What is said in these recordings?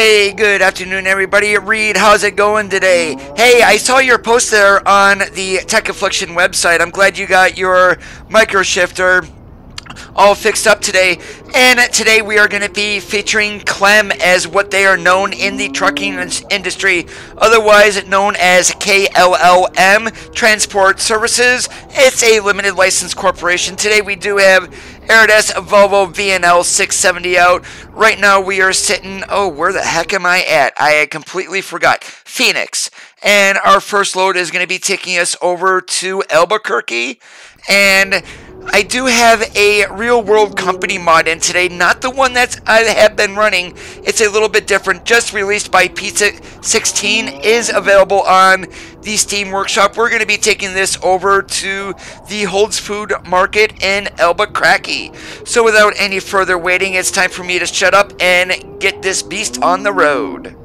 Hey, good afternoon, everybody. Reed, how's it going today? Hey, I saw your post there on the Tech Affliction website. I'm glad you got your microshifter all fixed up today. And today we are going to be featuring Clem, as what they are known in the trucking industry, otherwise known as KLLM Transport Services. It's a limited license corporation. Today we do have Eridas Volvo VNL 670 out. Right now we are sitting, where the heck am I at? I completely forgot. Phoenix. And our first load is going to be taking us over to Albuquerque. And I do have a real world company mod in today, not the one that I have been running. It's a little bit different, just released by Pizza 16, is available on the Steam Workshop. We're going to be taking this over to the Holds Food Market in Albuquerque. So without any further waiting, it's time for me to shut up and get this beast on the road.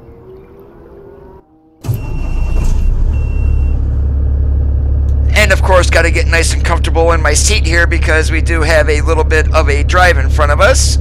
And of course, got to get nice and comfortable in my seat here because we do have a little bit of a drive in front of us.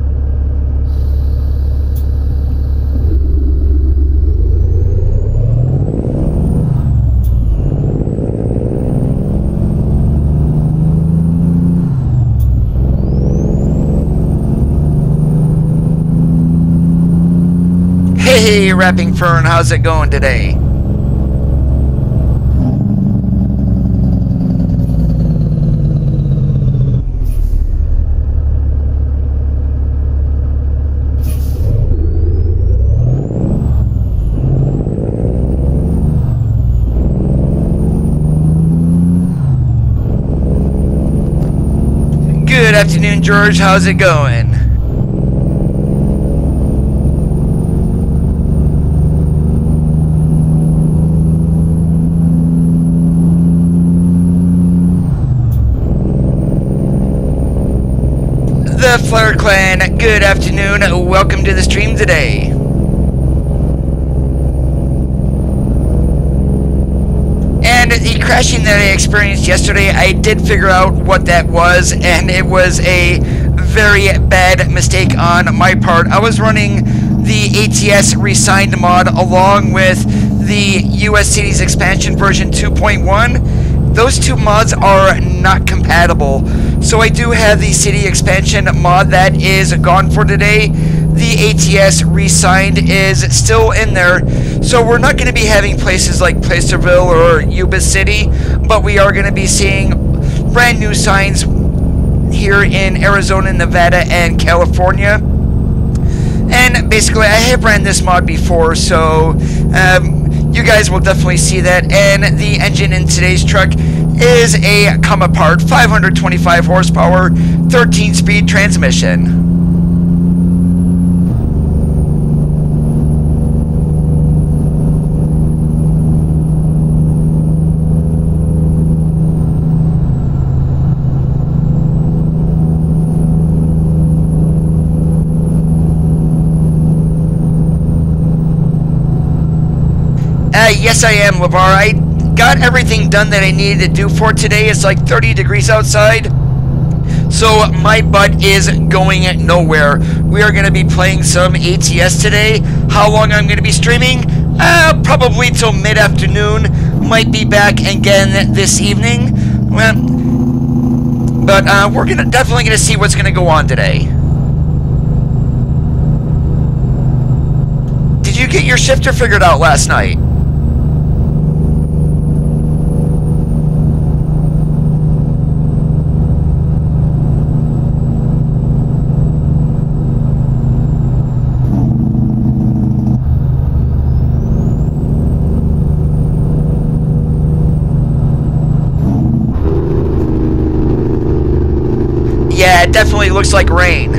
Hey, Rapping Fern, how's it going today? Good afternoon, George. How's it going? The Flare Clan, good afternoon. Welcome to the stream today. And the crashing that I experienced yesterday, I did figure out what that was, and it was a very bad mistake on my part. I was running the ATS Resigned mod along with the US Cities Expansion version 2.1. Those two mods are not compatible. So I do have the City Expansion mod that is gone for today. The ATS Resigned is still in there. So we're not going to be having places like Placerville or Yuba City, but we are going to be seeing brand new signs here in Arizona, Nevada, and California. And basically, I have ran this mod before, so you guys will definitely see that. And the engine in today's truck is a come apart 525 horsepower, 13-speed transmission. Yes, I am, LeVar. I got everything done that I needed to do for today. It's like 30 degrees outside, so my butt is going nowhere. We are going to be playing some ATS today. How long I'm going to be streaming? Probably till mid-afternoon. Might be back again this evening. Well, but we're definitely going to see what's going to go on today. Did you get your shifter figured out last night? Yeah, it definitely looks like rain.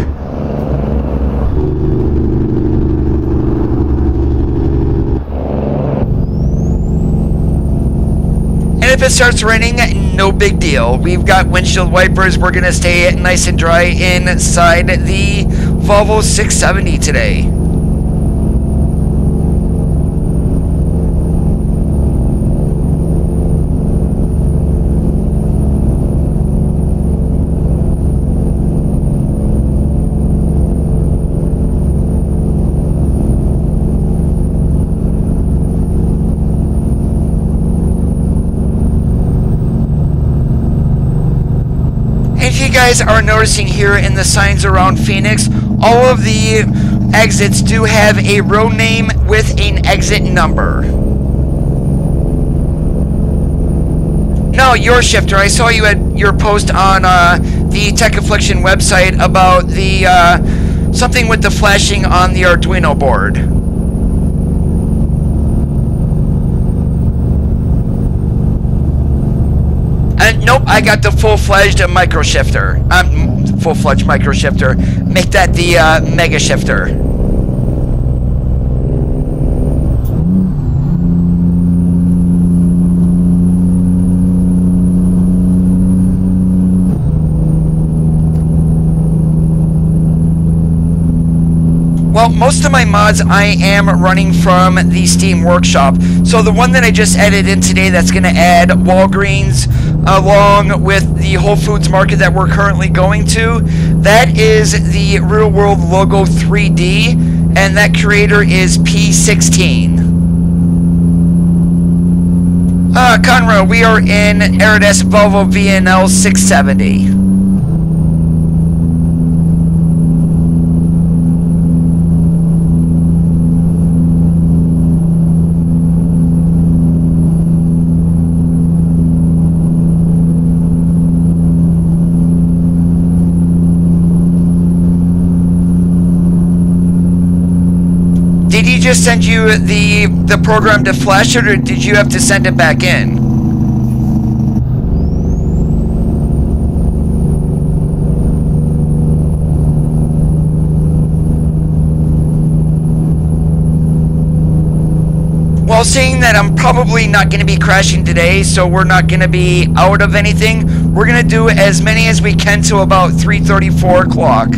And if it starts raining, no big deal. We've got windshield wipers. We're going to stay nice and dry inside the Volvo 670 today. guys are noticing here in the signs around Phoenix, all of the exits do have a road name with an exit number. No, your shifter. I saw you had your post on the Tech Affliction website about the something with the flashing on the Arduino board. Nope, I got the full-fledged micro shifter. Full-fledged micro shifter. Make that the mega shifter. Well, most of my mods I am running from the Steam Workshop. So the one that I just added in today that's going to add Walgreens along with the Whole Foods Market that we're currently going to, that is the Real World Logo 3D, and that creator is P16. Conroe, we are in Arides Volvo VNL 670. Did he just send you the program to flash it, or did you have to send it back in? Well, seeing that I'm probably not going to be crashing today, so we're not going to be out of anything, we're going to do as many as we can till about 3:30, 4 o'clock.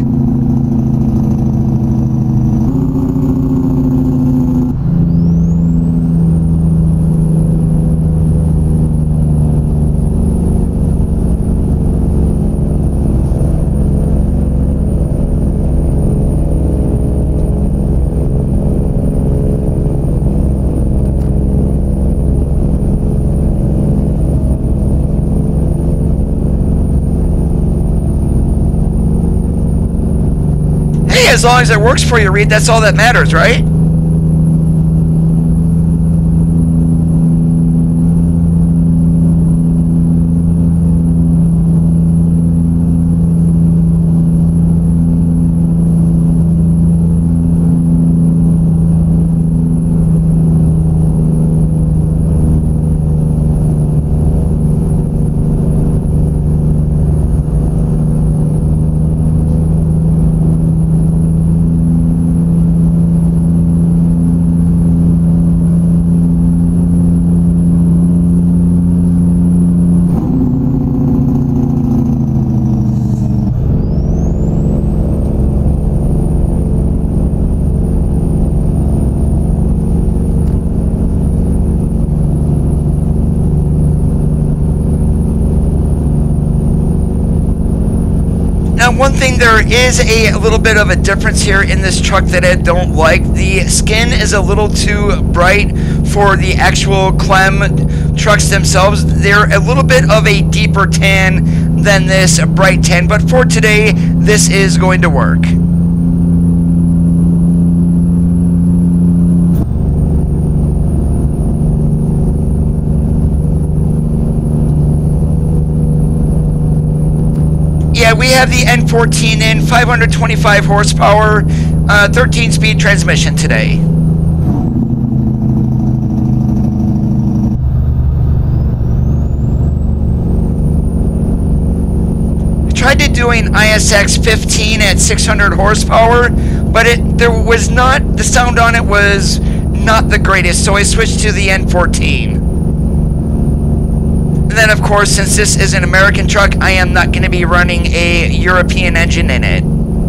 As long as it works for you, Reed, that's all that matters, right? Now, one thing, there is a little bit of a difference here in this truck that I don't like. The skin is a little too bright for the actual Clem trucks themselves. They're a little bit of a deeper tan than this bright tan, but for today, this is going to work. Yeah, we have the N14 in, 525 horsepower, 13-speed transmission today. I tried to doing ISX 15 at 600 horsepower, but the sound on it was not the greatest, so I switched to the N14. And then, of course, since this is an American truck, I am not going to be running a European engine in it.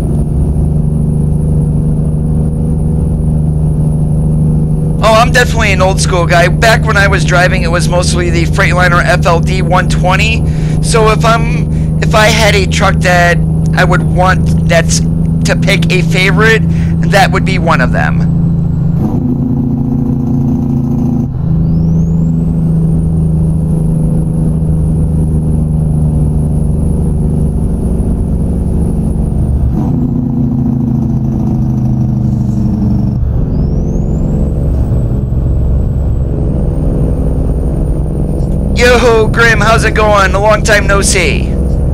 Oh, I'm definitely an old school guy. Back when I was driving, it was mostly the Freightliner FLD 120. So if I had a truck that I would want to pick a favorite, that would be one of them. Yo, Grim, how's it going? A long time no see.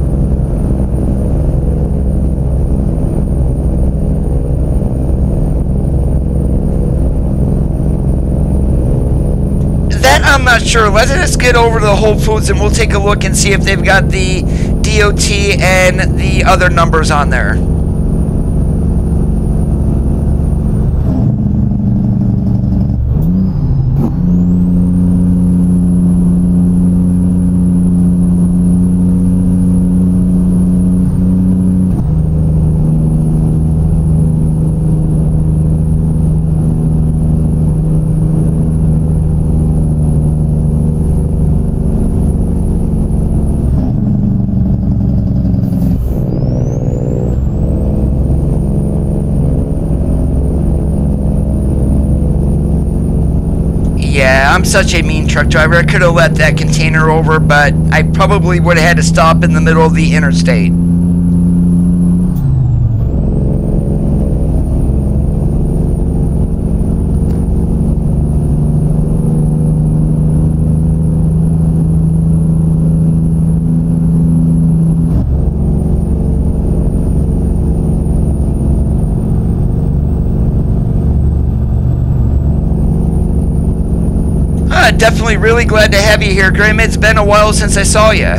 That I'm not sure. Let us get over to the Whole Foods and we'll take a look and see if they've got the DOT and the other numbers on there. Yeah, I'm such a mean truck driver. I could have let that container over, but I probably would have had to stop in the middle of the interstate. Definitely really glad to have you here, Grim. It's been a while since I saw you.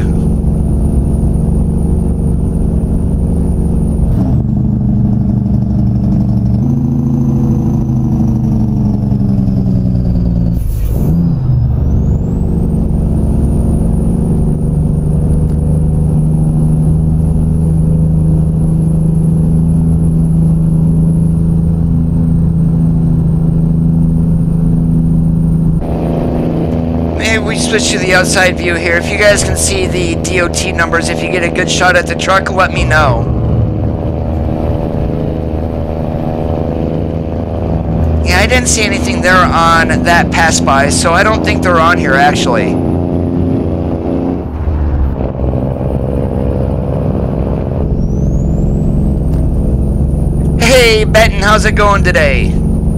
We switch to the outside view here. If you guys can see the DOT numbers, if you get a good shot at the truck, let me know. Yeah, I didn't see anything there on that pass by, so I don't think they're on here actually. Hey Benton, how's it going today?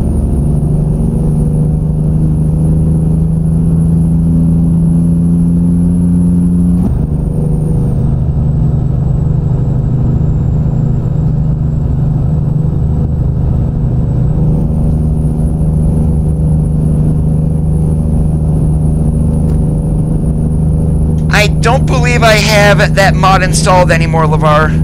I don't believe I have that mod installed anymore, LeVar.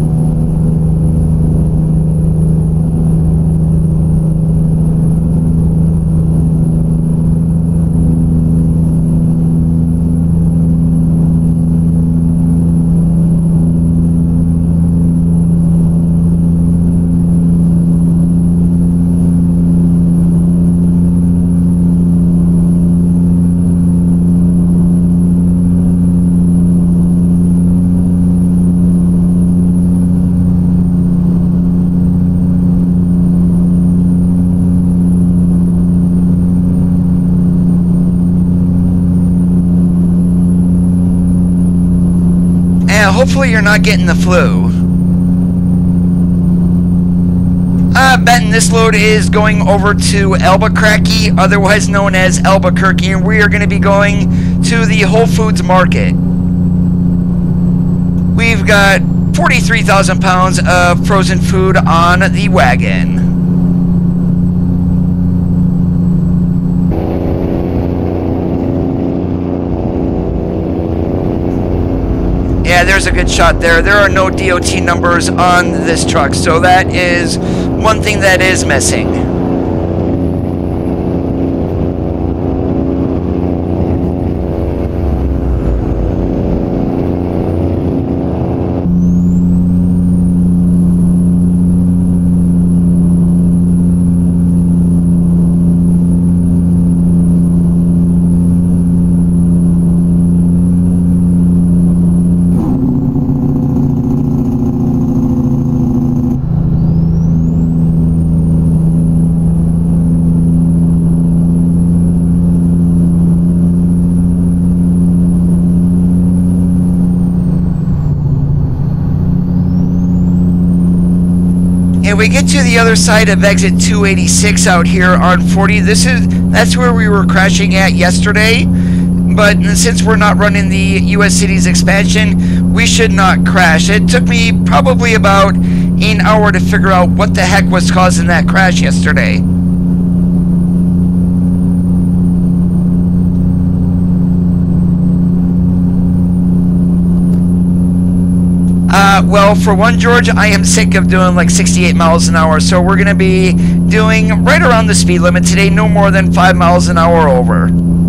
Hopefully you're not getting the flu. Benton, this load is going over to Albuquerque, otherwise known as Albuquerque, and we are going to be going to the Whole Foods market. We've got 43,000 pounds of frozen food on the wagon. Yeah, there's a good shot there. There are no DOT numbers on this truck, so that is one thing that is missing. And we get to the other side of exit 286 out here on 40. That's where we were crashing at yesterday. but since we're not running the US Cities expansion, we should not crash. It took me probably about an hour to figure out what the heck was causing that crash yesterday. Well, for one, George, I am sick of doing like 68 miles an hour, so we're going to be doing right around the speed limit today, no more than 5 miles an hour over.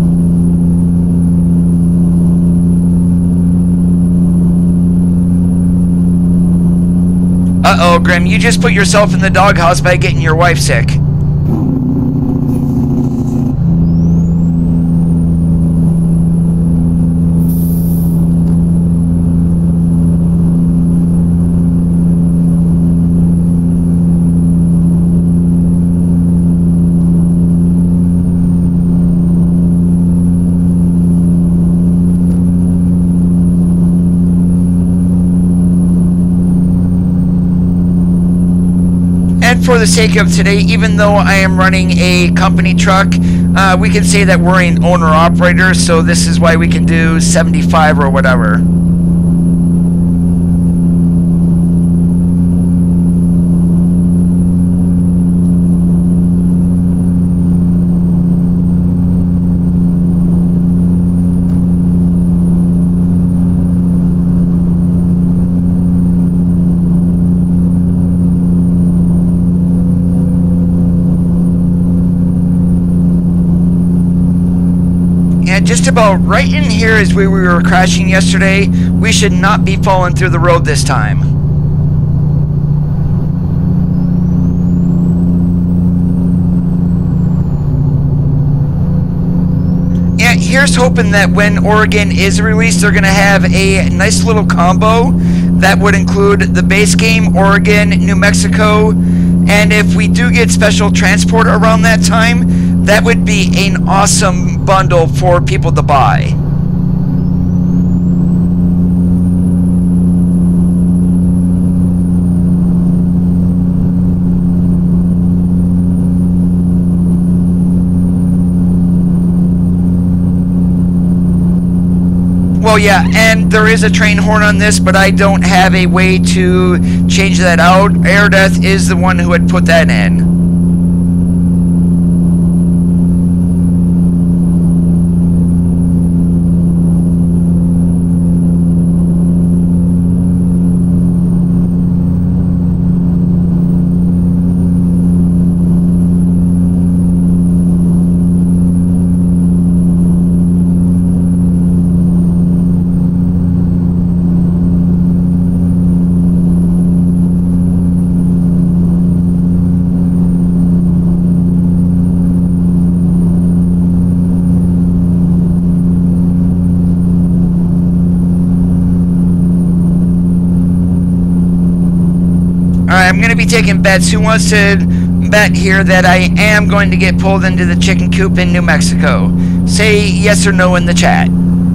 Uh-oh, Grim, you just put yourself in the doghouse by getting your wife sick. For the sake of today, even though I am running a company truck, we can say that we're an owner-operator, so this is why we can do 75 or whatever. Just about right in here is where we were crashing yesterday. We should not be falling through the road this time. And here's hoping that when Oregon is released, they're going to have a nice little combo that would include the base game, Oregon, New Mexico, and if we do get special transport around that time, that would be an awesome bundle for people to buy. Well, yeah, and there is a train horn on this, but I don't have a way to change that out. Air Death is the one who had put that in. Alright, I'm going to be taking bets. Who wants to bet here that I am going to get pulled into the chicken coop in New Mexico? Say yes or no in the chat.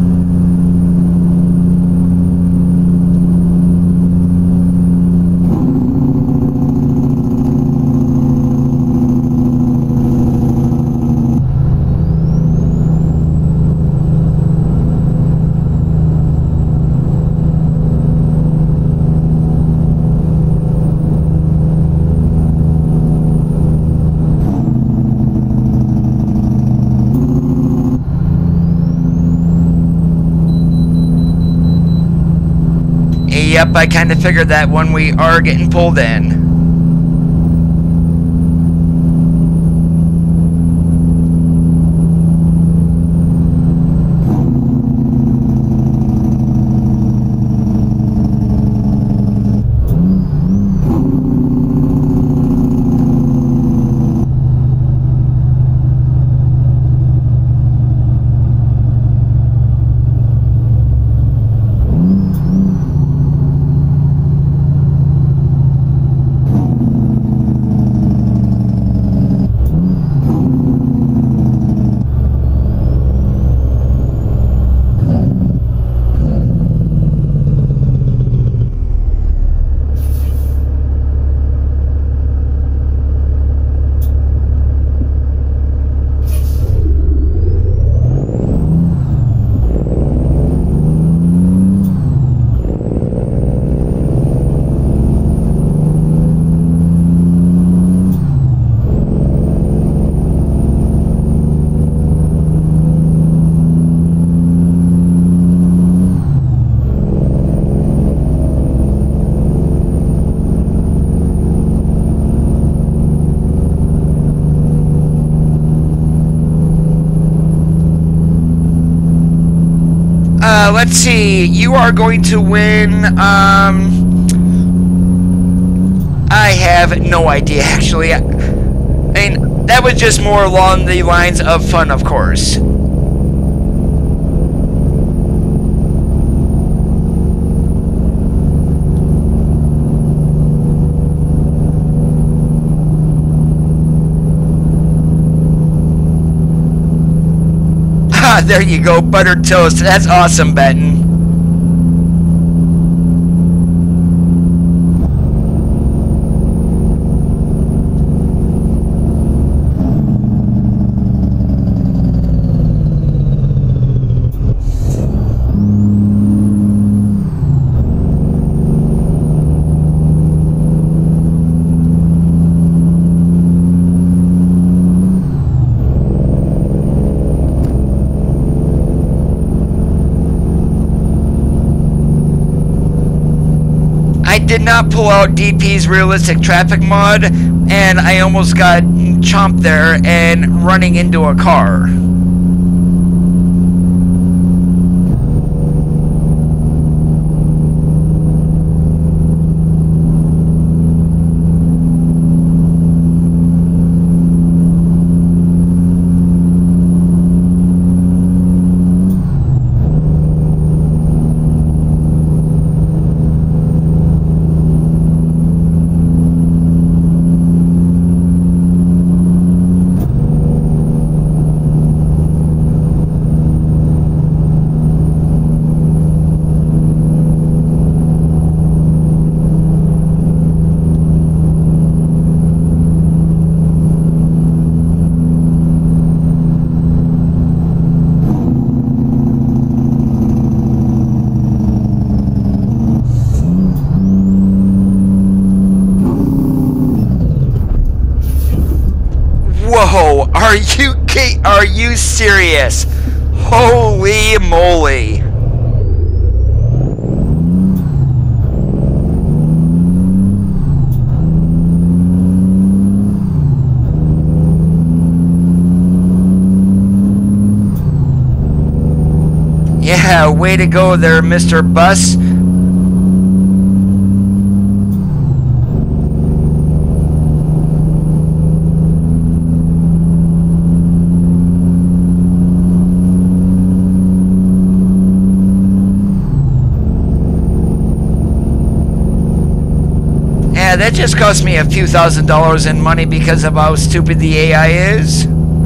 Yep, I kind of figured that when we are getting pulled in. let's see. You are going to win. I have no idea, actually. I mean, that was just more along the lines of fun, of course. Ah, there you go, buttered toast. That's awesome, Benton. I did not pull out DP's realistic traffic mod, and I almost got chomped there and running into a car. Whoa, are you serious? Holy moly. Yeah, way to go there, Mr. Bus. Yeah, that just cost me a few $1,000s in money because of how stupid the AI is.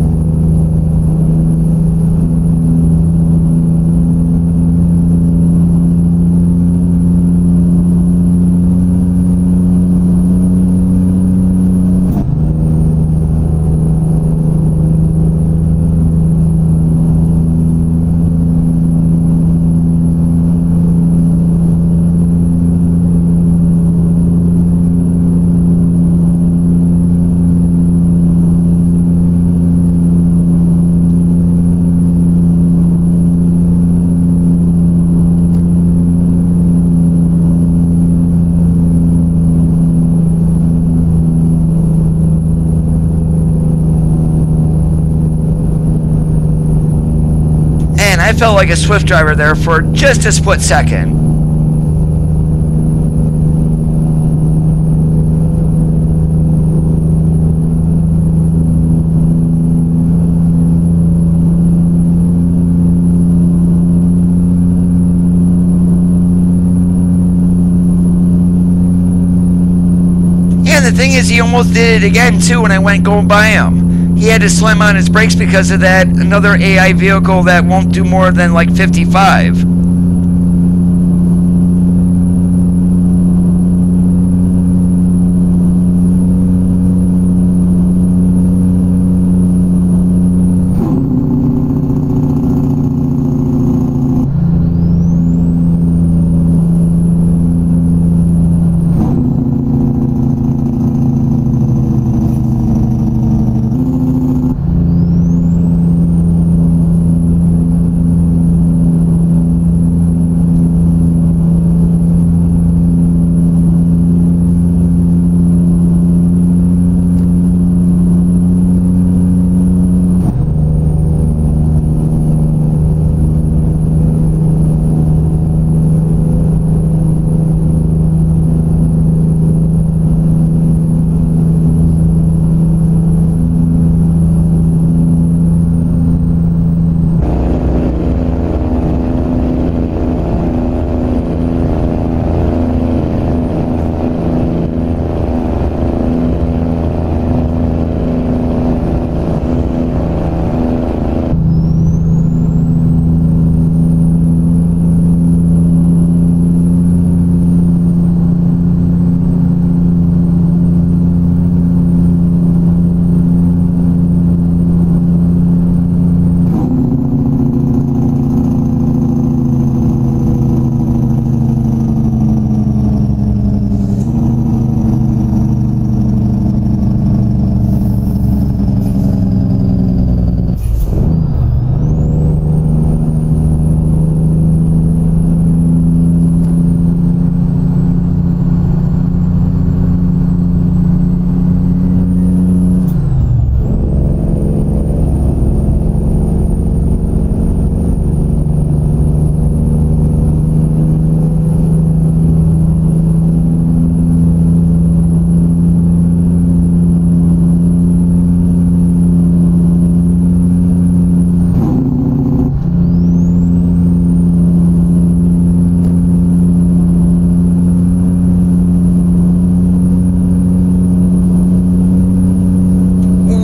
I felt like a Swift driver there for just a split second. And the thing is, he almost did it again too when I went going by him. He had to slam on his brakes because of that another AI vehicle that won't do more than like 55.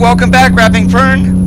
welcome back, Rapping Fern.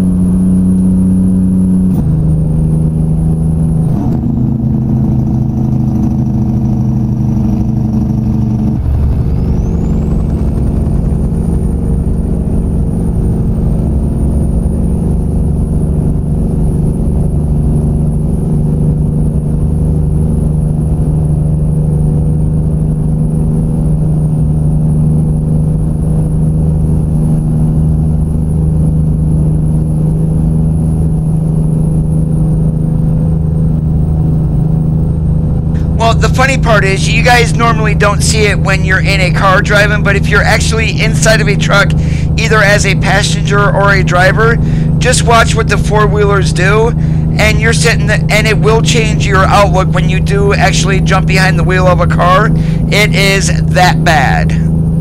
Well, the funny part is you guys normally don't see it when you're in a car driving, but if you're actually inside of a truck, either as a passenger or a driver, just watch what the four-wheelers do, and you're sitting and it will change your outlook when you do actually jump behind the wheel of a car. It is that bad.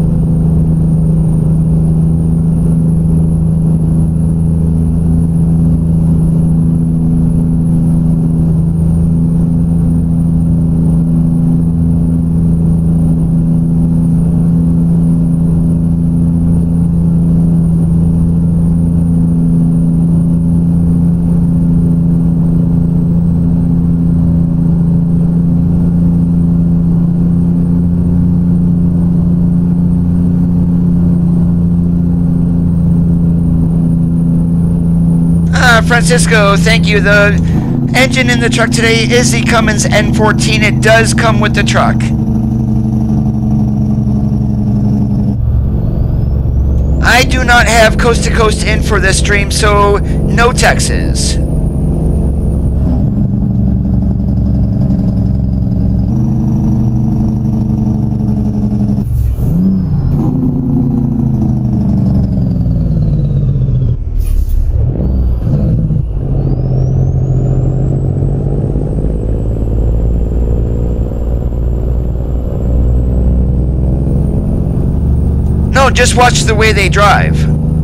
Francisco, thank you. The engine in the truck today is the Cummins N14. It does come with the truck. I do not have coast to coast in for this stream, so no Texas. No, just watch the way they drive.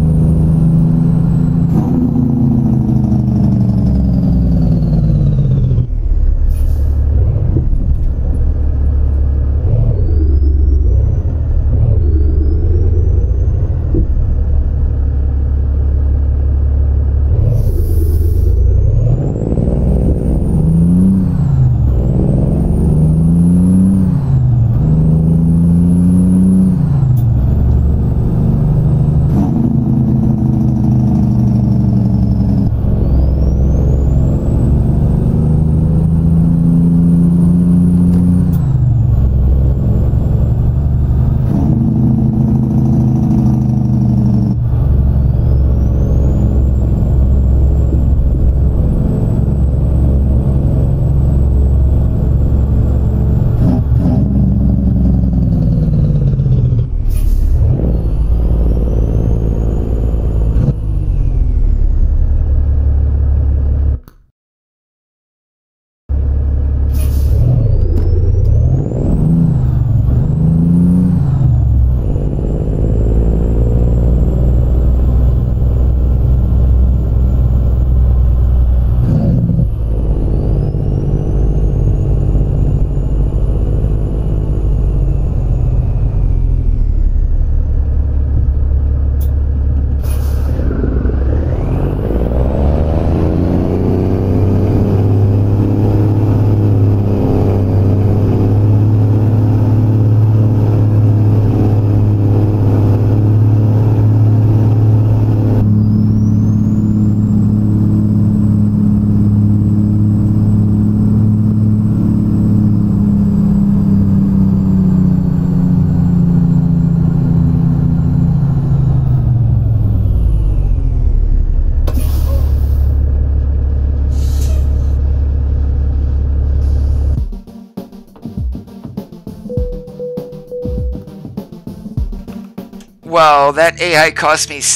Well, that AI cost me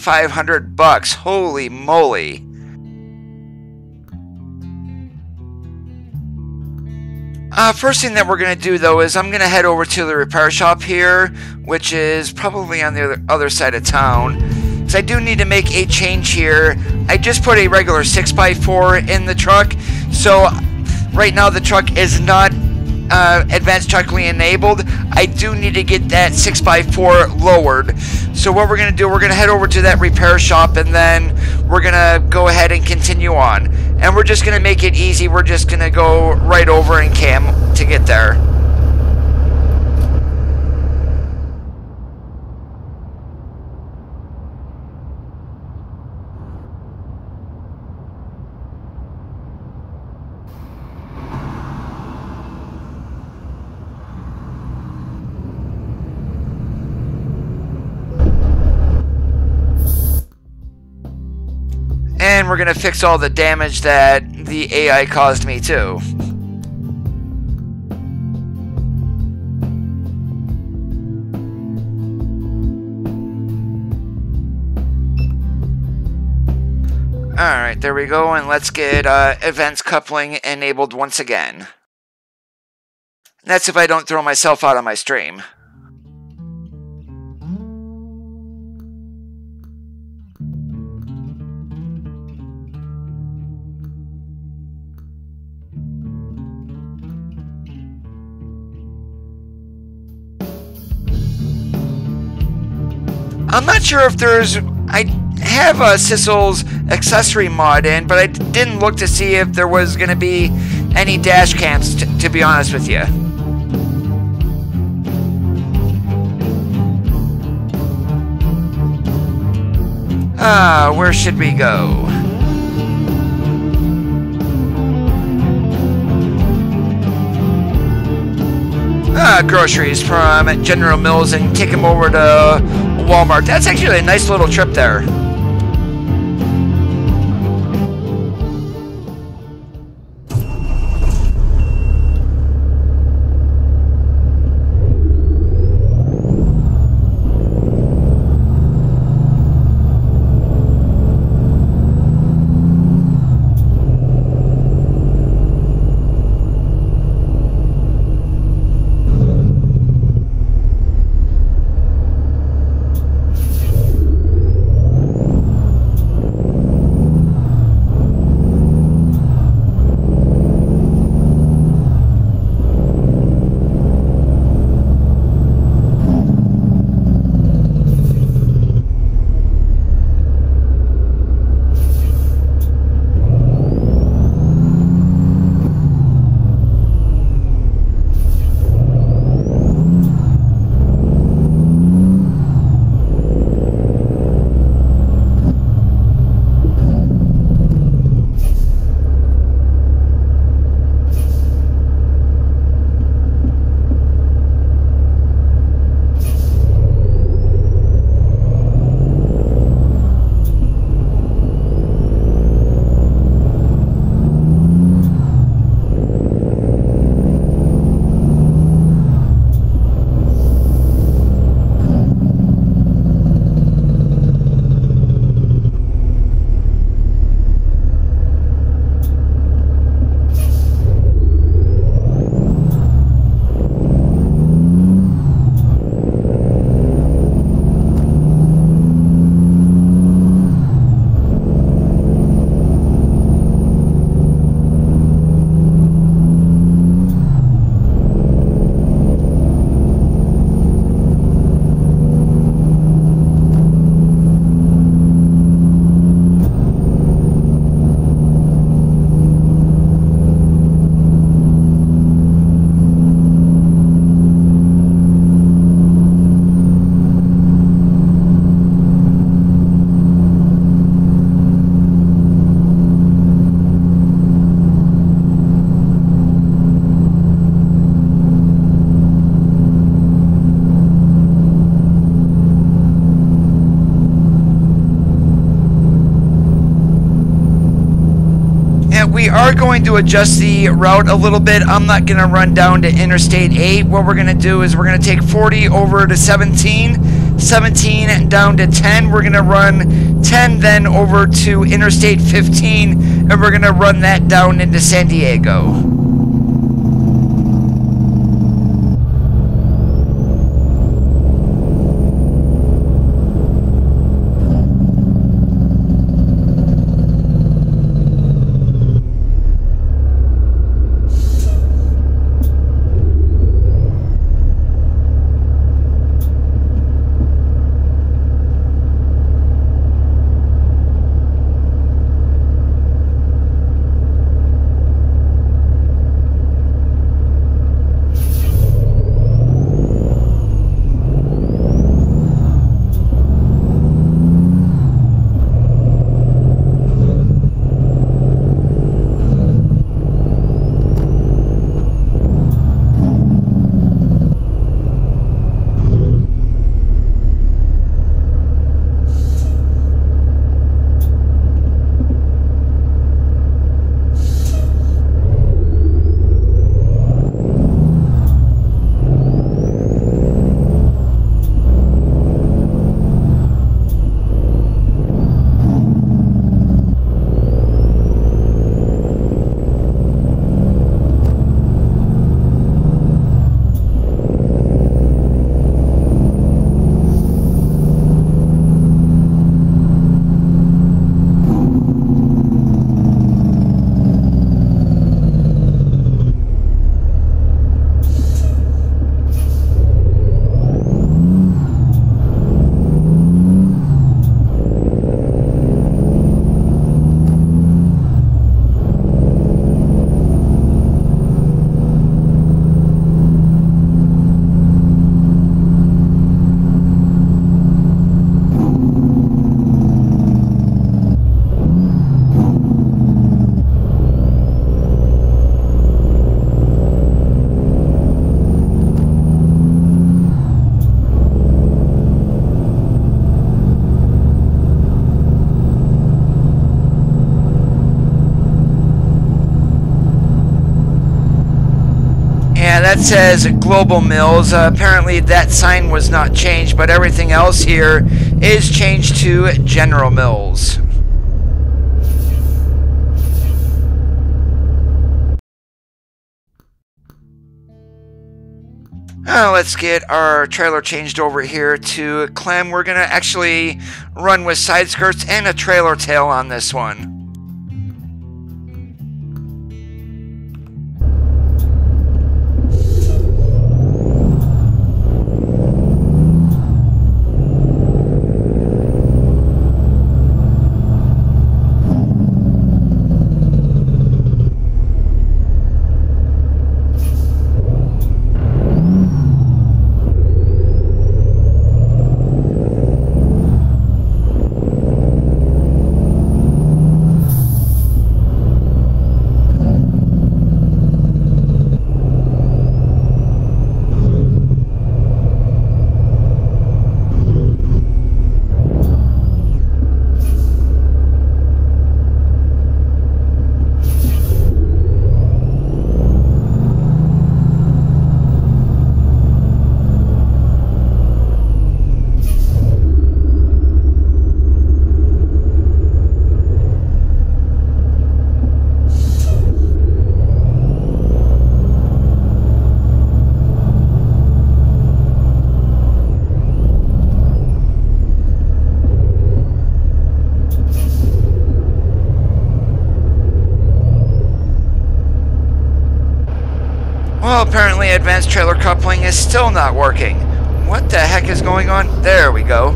$7,500. Holy moly. First thing that we're going to do, though, is I'm going to head over to the repair shop here, which is probably on the other side of town. Because I do need to make a change here. I just put a regular 6x4 in the truck, so right now the truck is not advanced chuckling enabled, I do need to get that 6x4 lowered. So what we're going to do, we're going to head over to that repair shop, and then we're going to go ahead and continue on. And we're just going to make it easy. We're just going to go right over and cam to get there. And we're going to fix all the damage that the AI caused me too. Alright, there we go, and let's get events coupling enabled once again. That's if I don't throw myself out of my stream. I'm not sure if there's... I have a Sissel's accessory mod in, but I didn't look to see if there was going to be any dash cams, to be honest with you. Where should we go? Groceries from General Mills and take them over to Walmart. That's actually a nice little trip there. We are going to adjust the route a little bit. I'm not going to run down to Interstate 8. What we're going to do is we're going to take 40 over to 17, 17 down to 10. We're going to run 10 then over to Interstate 15, and we're going to run that down into San Diego. Yeah, that says Global Mills. Apparently that sign was not changed, but everything else here is changed to General Mills. Let's get our trailer changed over here to Clem. We're going to actually run with side skirts and a trailer tail on this one. Well, apparently advanced trailer coupling is still not working. What the heck is going on? There we go.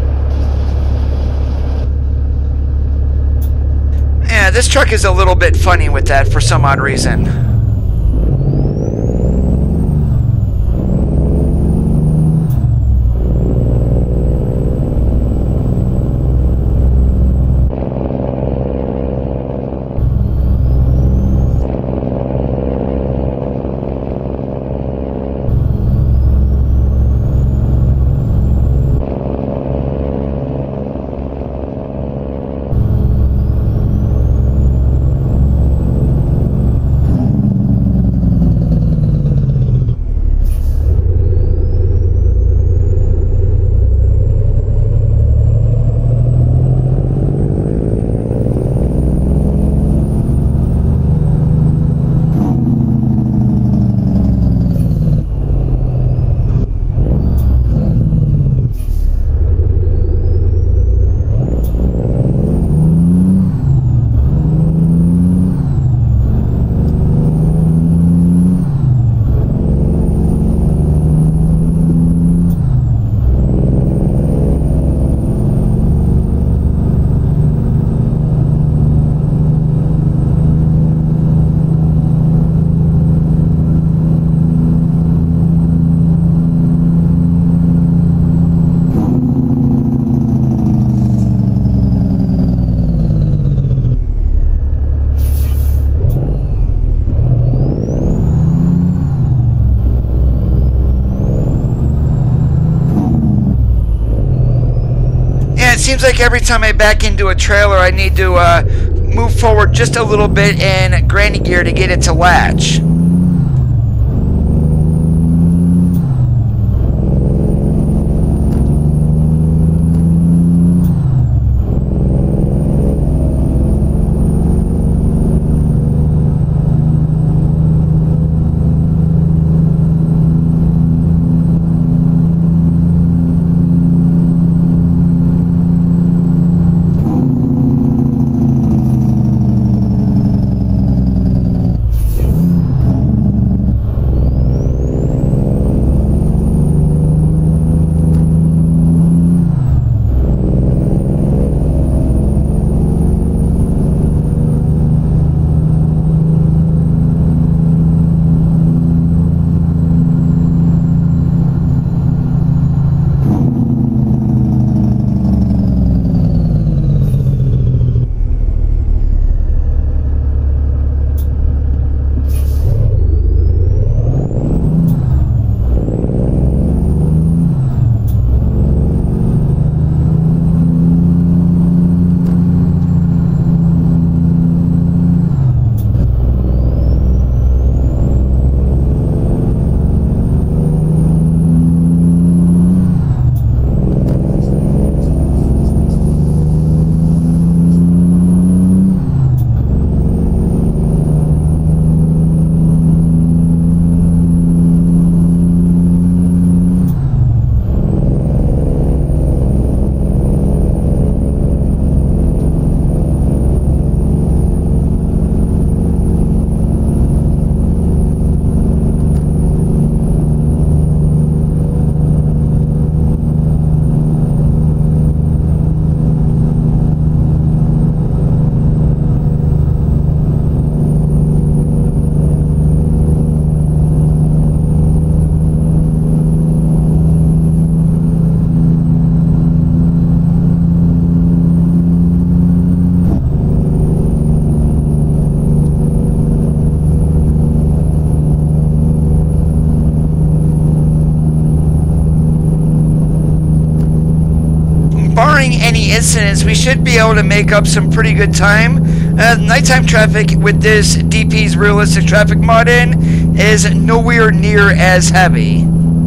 Yeah, this truck is a little bit funny with that for some odd reason. Seems like every time I back into a trailer, I need to move forward just a little bit in granny gear to get it to latch. incidents, we should be able to make up some pretty good time. Nighttime traffic with this DP's realistic traffic mod in is nowhere near as heavy.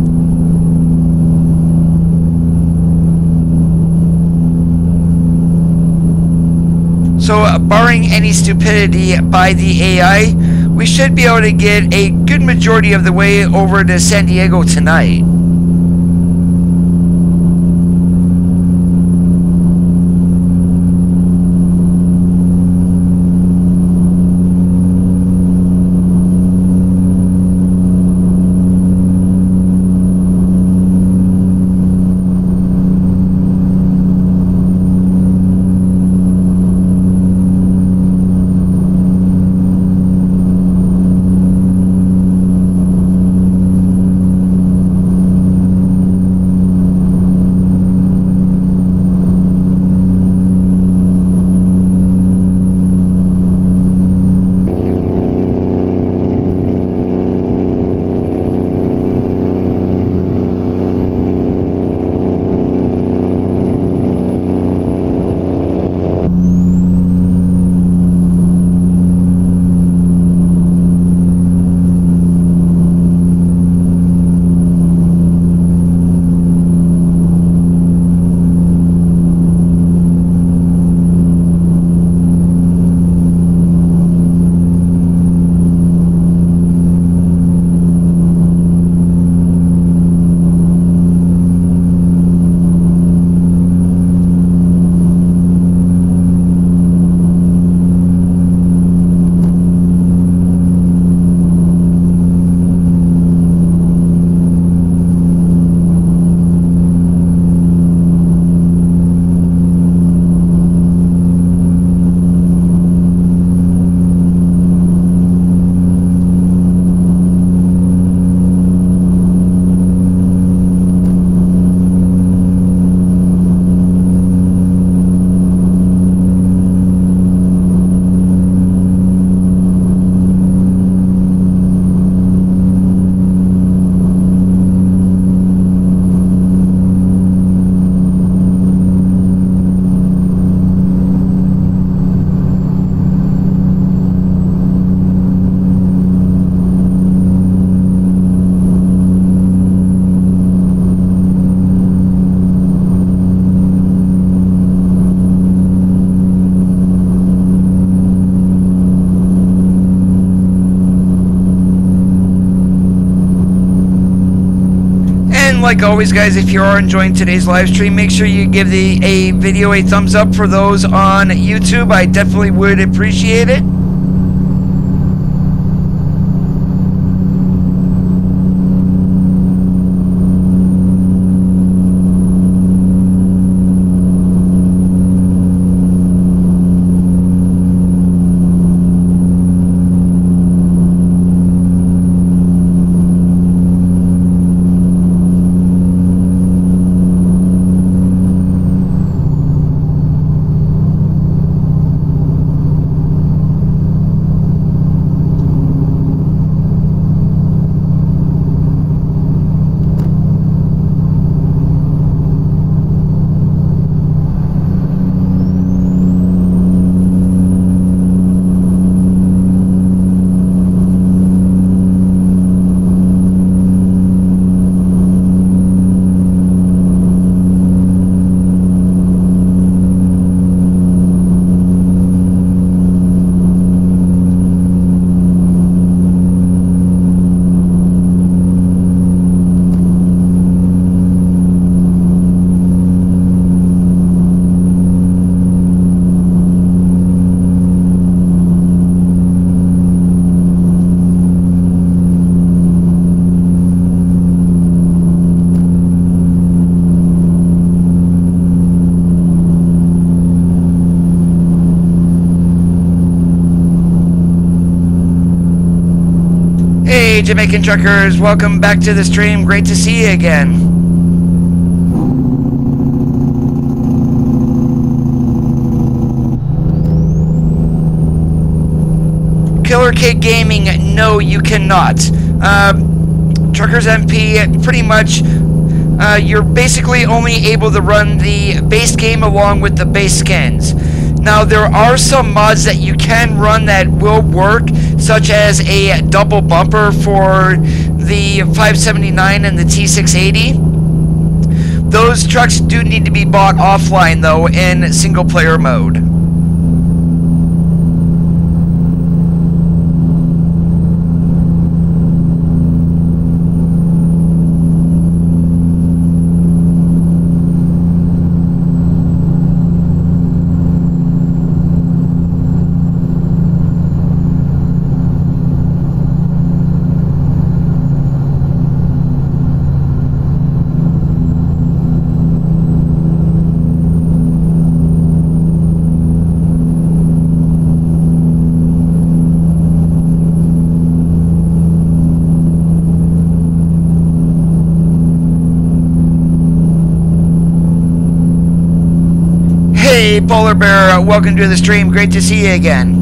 So, barring any stupidity by the AI, we should be able to get a good majority of the way over to San Diego tonight. Like always, guys, if you are enjoying today's live stream, make sure you give the video a thumbs up for those on YouTube. I definitely would appreciate it. Hey Jamaican truckers, welcome back to the stream. Great to see you again. Killer Kid Gaming, no you cannot. Truckers MP pretty much you're basically only able to run the base game along with the base skins. Now, there are some mods that you can run that will work, such as a double bumper for the 579 and the T680. Those trucks do need to be bought offline, though, in single-player mode. Hey, Polar Bear, welcome to the stream. Great to see you again.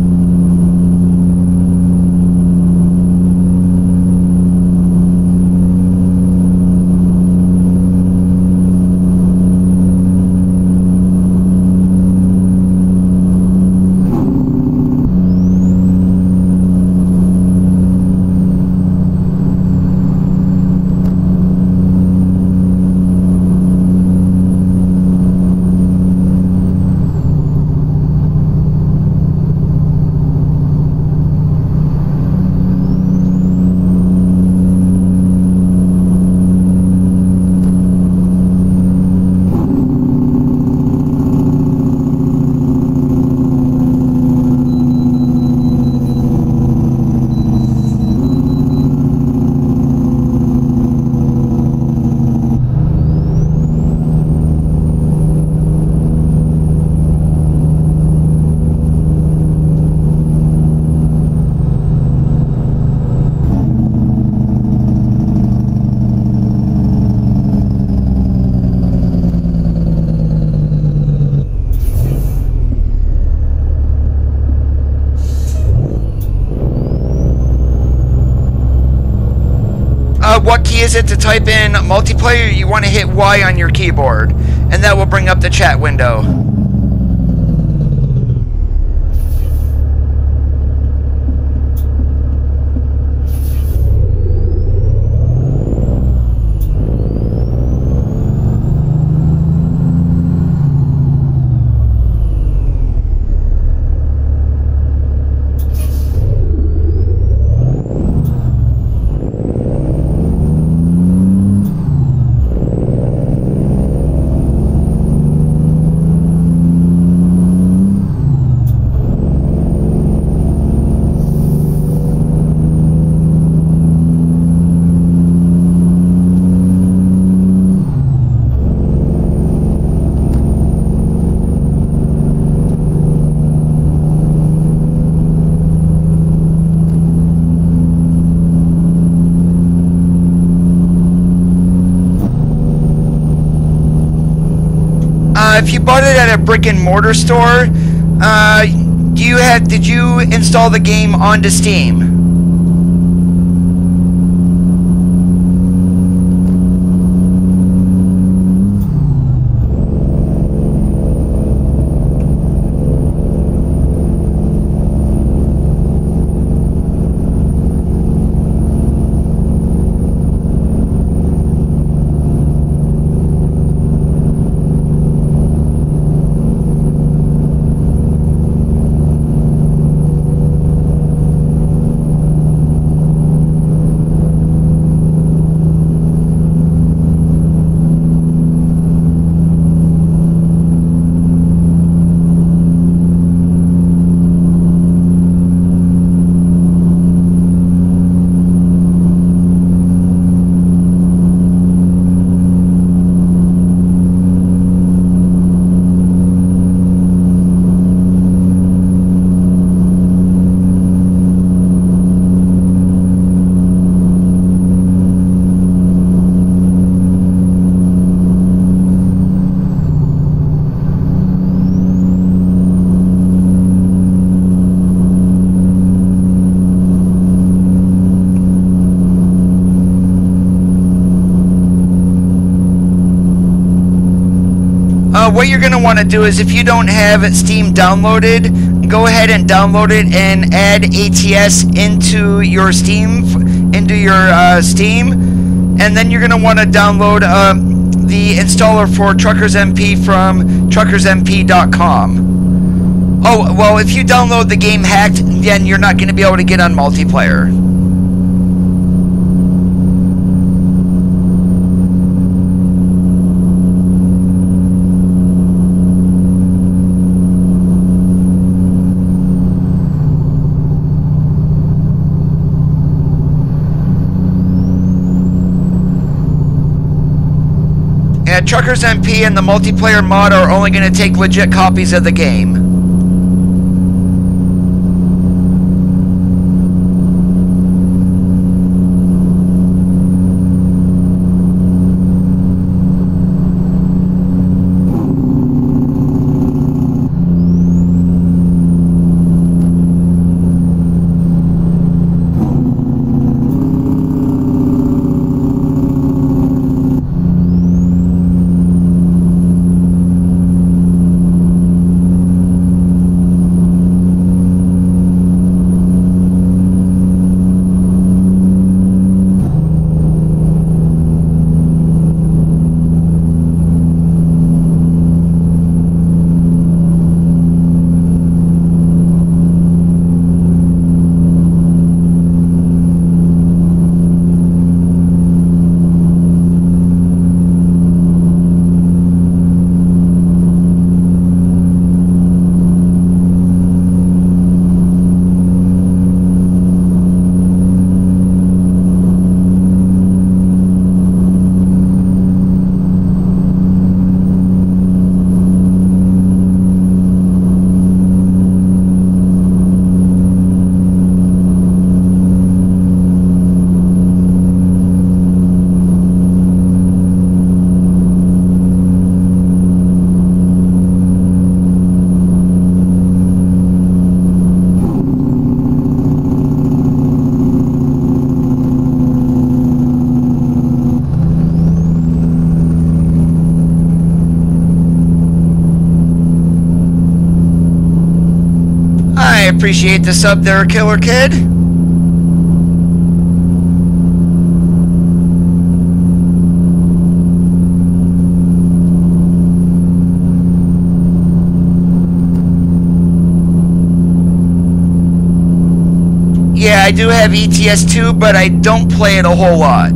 What key is it to type in multiplayer? You want to hit Y on your keyboard, and that will bring up the chat window. If you bought it at a brick and mortar store, did you install the game onto Steam? what you're going to want to do is, if you don't have Steam downloaded, go ahead and download it and add ATS into your Steam, and then you're going to want to download the installer for Truckers MP from truckersmp.com. Oh, well, if you download the game hacked, then you're not going to be able to get on multiplayer. And Truckers MP and the multiplayer mod are only going to take legit copies of the game. I appreciate the sub there, Killer Kid. Yeah, I do have ETS2, but I don't play it a whole lot.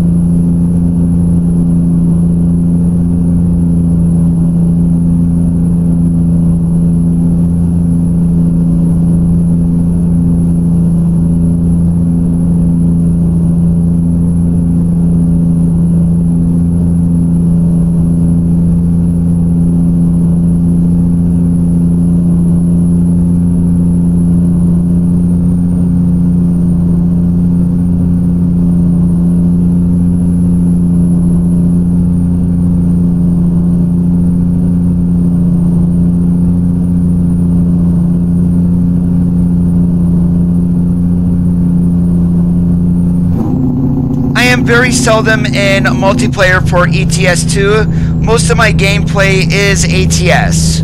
Very seldom in multiplayer for ETS2. Most of my gameplay is ATS.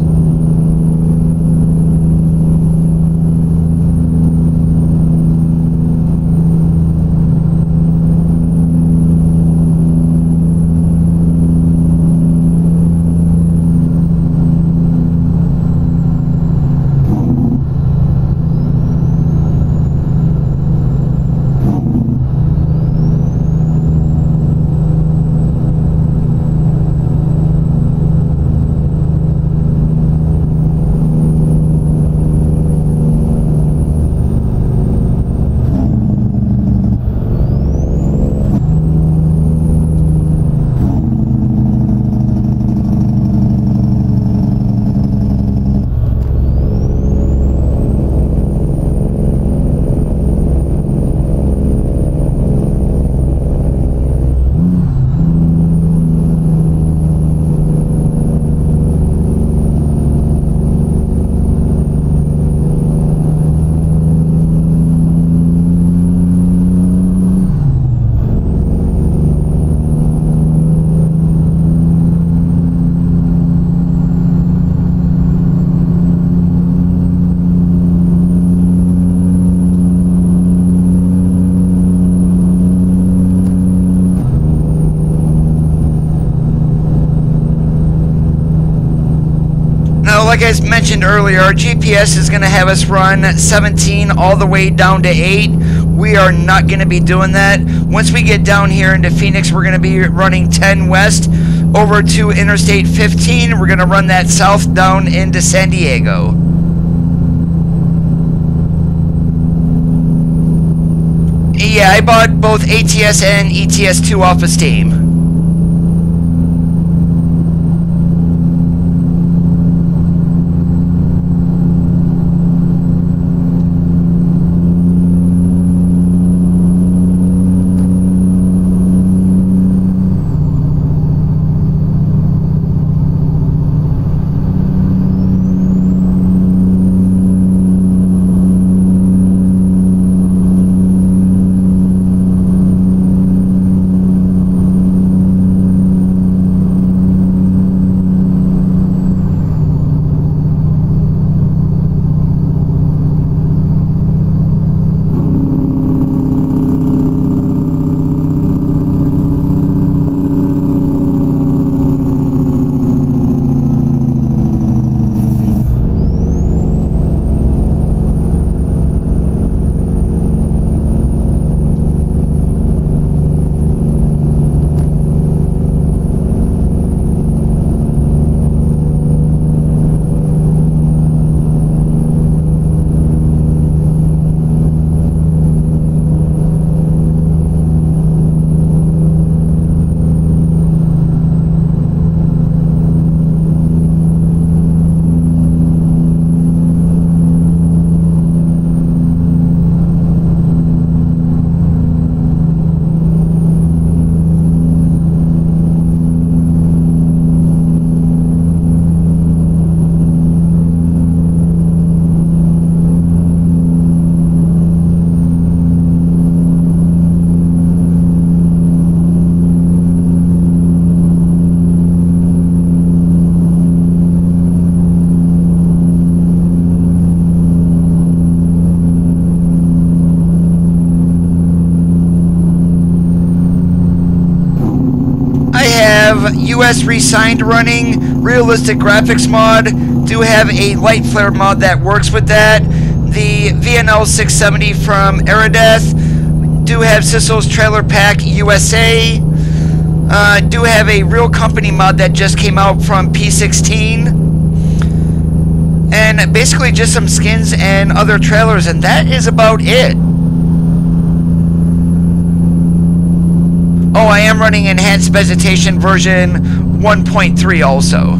like I mentioned earlier, our GPS is going to have us run 17 all the way down to 8. We are not going to be doing that. Once we get down here into Phoenix, we're going to be running 10 west over to Interstate 15. We're going to run that south down into San Diego. Yeah, I bought both ATS and ETS2 off of Steam. US Resigned running, realistic graphics mod, do have a light flare mod that works with that. The VNL 670 from Aerodeath, do have Sissel's Trailer Pack USA, do have a Real Company mod that just came out from P16, and basically just some skins and other trailers, and that is about it. Oh, I am running Enhanced Vegetation version 1.3 also.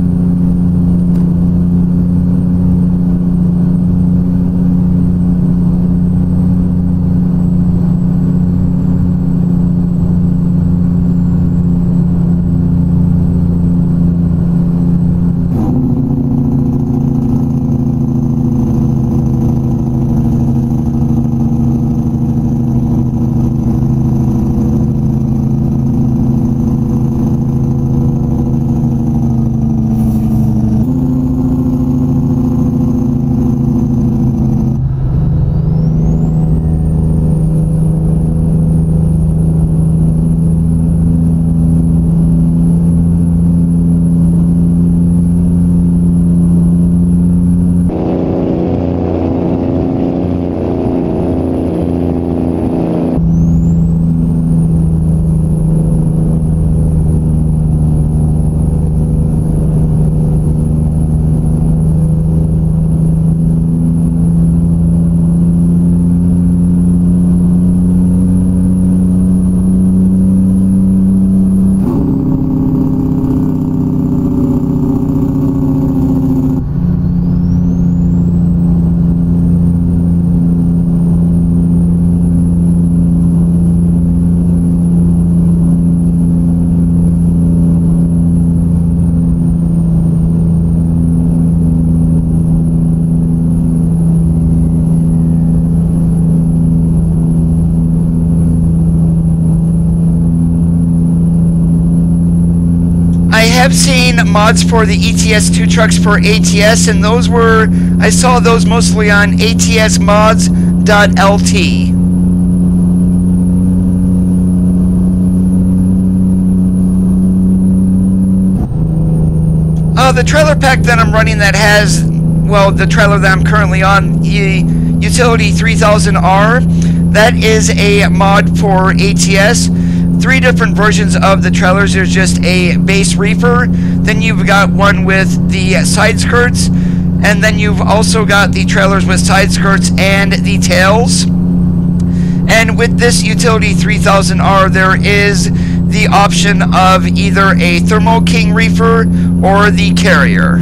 I have seen mods for the ETS2 trucks for ATS, and those were, I saw those mostly on atsmods.lt. the trailer pack that I'm running that has, well, the trailer that I'm currently on, the Utility 3000R, that is a mod for ATS. 3 different versions of the trailers. There's just a base reefer, then you've got one with the side skirts, and then you've also got the trailers with side skirts and the tails. And with this Utility 3000R, there is the option of either a Thermo King reefer or the Carrier.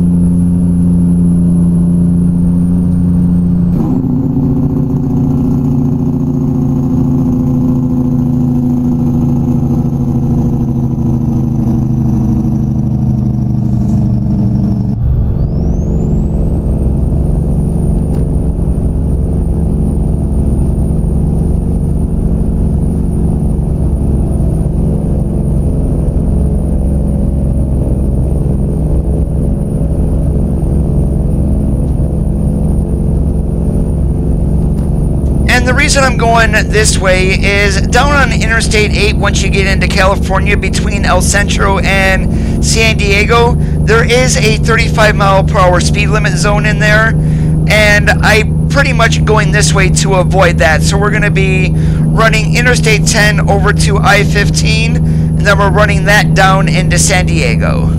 And the reason I'm going this way is down on Interstate 8, once you get into California between El Centro and San Diego, there is a 35-mile-per-hour speed limit zone in there, and I'm pretty much going this way to avoid that. So we're going to be running Interstate 10 over to I-15, and then we're running that down into San Diego.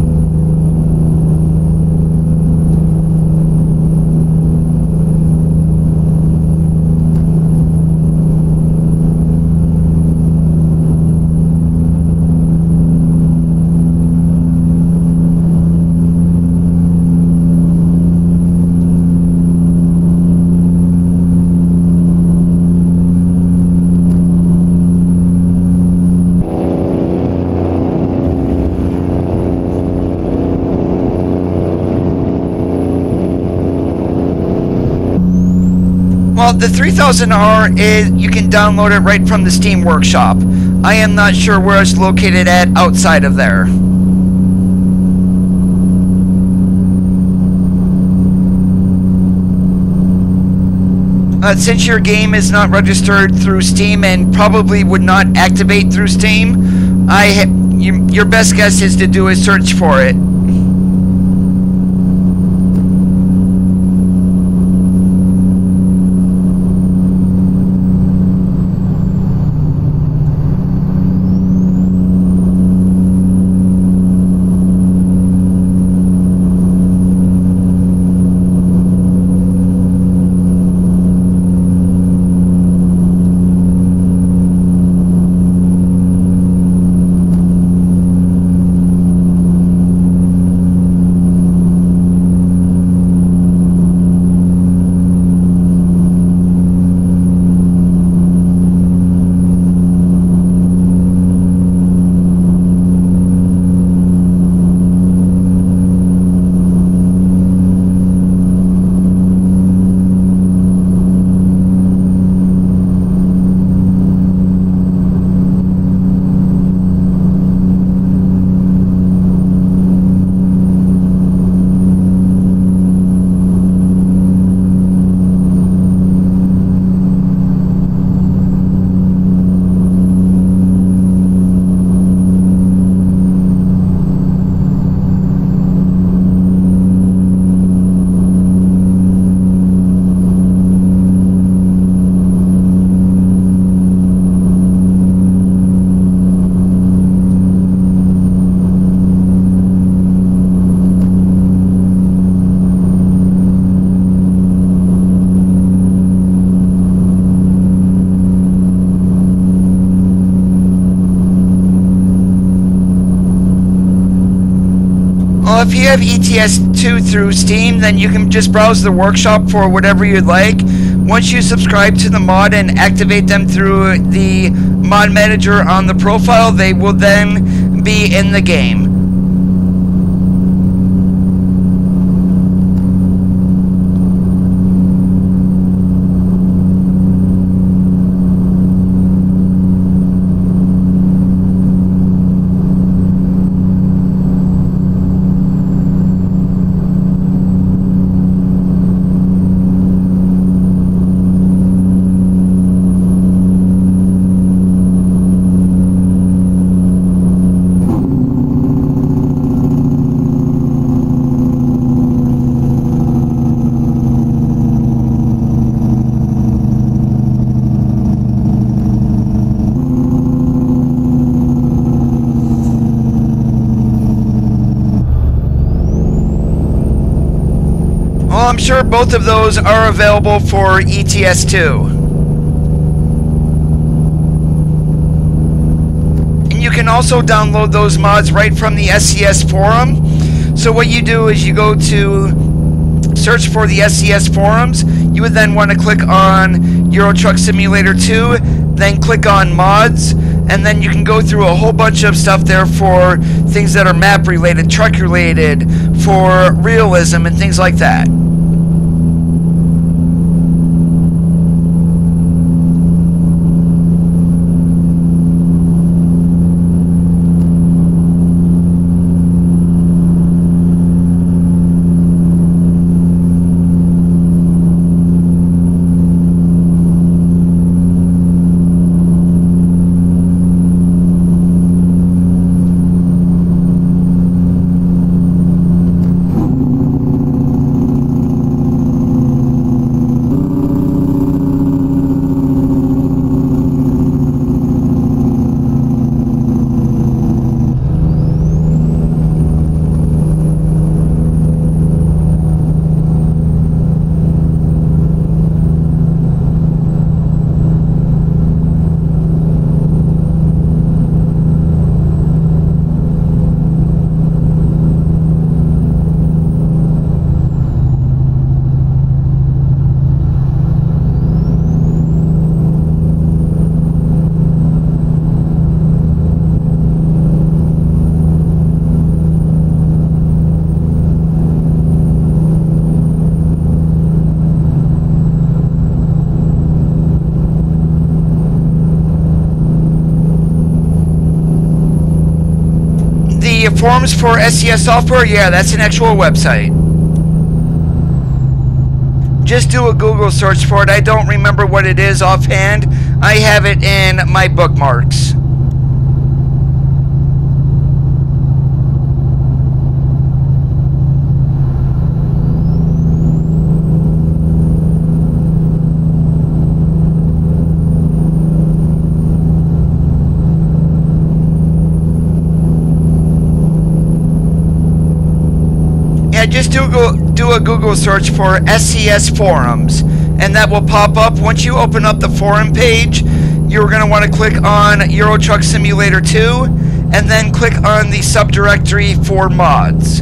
Well, the 3000R is, you can download it right from the Steam Workshop. I am not sure where it's located at outside of there. Since your game is not registered through Steam and probably would not activate through Steam, your best guess is to do a search for it. Well, if you have ETS2 through Steam, then you can just browse the workshop for whatever you'd like. Once you subscribe to the mod and activate them through the mod manager on the profile, they will then be in the game. Well, I'm sure both of those are available for ETS2. And you can also download those mods right from the SCS forum. So what you do is you go to search for the SCS forums. You would then want to click on Euro Truck Simulator 2, then click on mods, and then you can go through a whole bunch of stuff there for things that are map related, truck related, for realism and things like that. Forums for SCS software, yeah, that's an actual website. Just do a Google search for it. I don't remember what it is offhand. I have it in my bookmarks. Just do a Google search for SCS forums, and that will pop up. Once you open up the forum page, you're going to want to click on Euro Truck Simulator 2, and then click on the subdirectory for mods.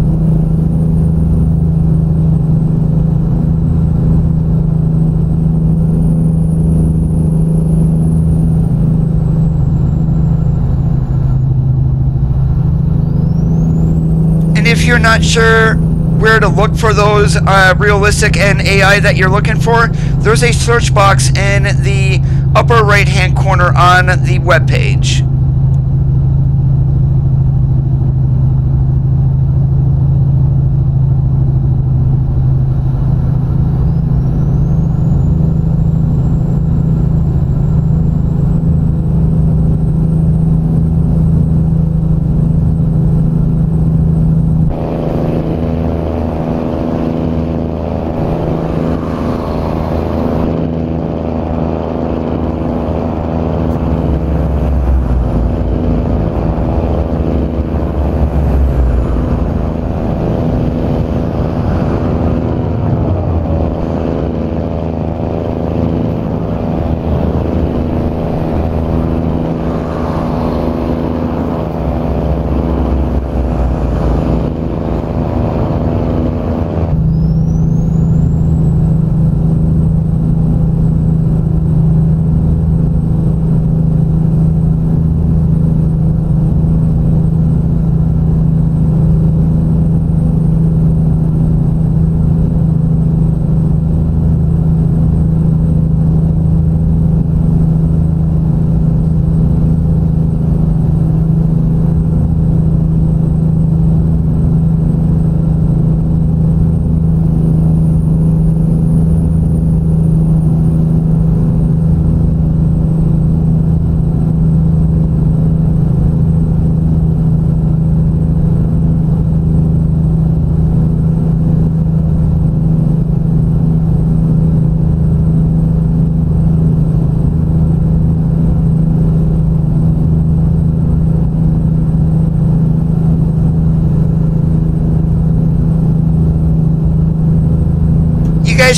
And if you're not sure where to look for those realistic and AI that you're looking for, there's a search box in the upper right hand corner on the web page.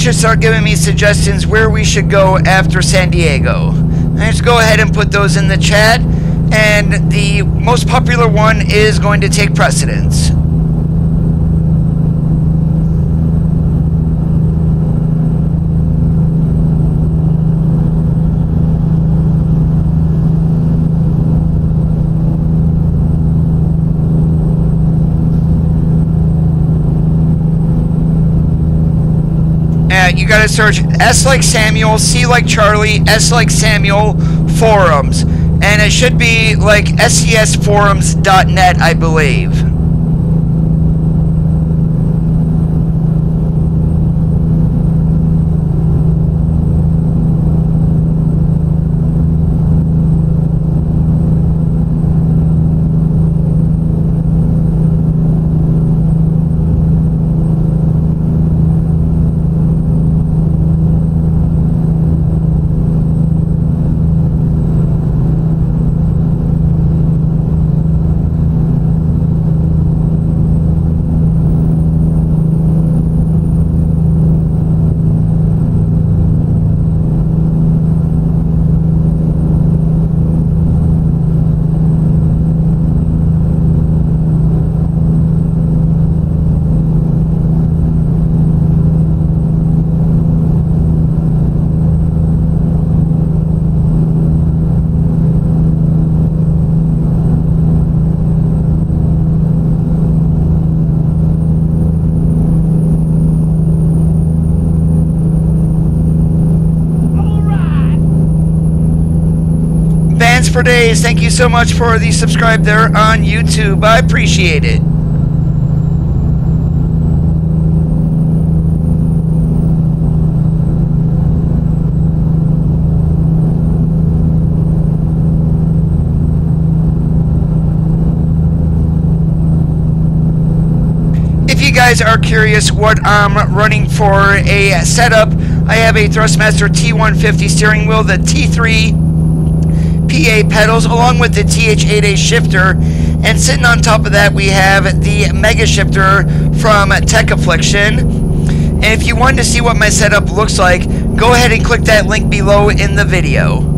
should start giving me suggestions where we should go after San Diego. Let's go ahead and put those in the chat, and the most popular one is going to take precedence. You gotta search S like Samuel, C like Charlie, S like Samuel, forums. And it should be like scsforums.net, I believe. For days. Thank you so much for the subscribe there on YouTube. I appreciate it. If you guys are curious what I'm running for a setup, I have a Thrustmaster T150 steering wheel, the T3 PA pedals, along with the TH8A shifter, and sitting on top of that we have the Mega Shifter from Tech Affliction. And if you wanted to see what my setup looks like, go ahead and click that link below in the video.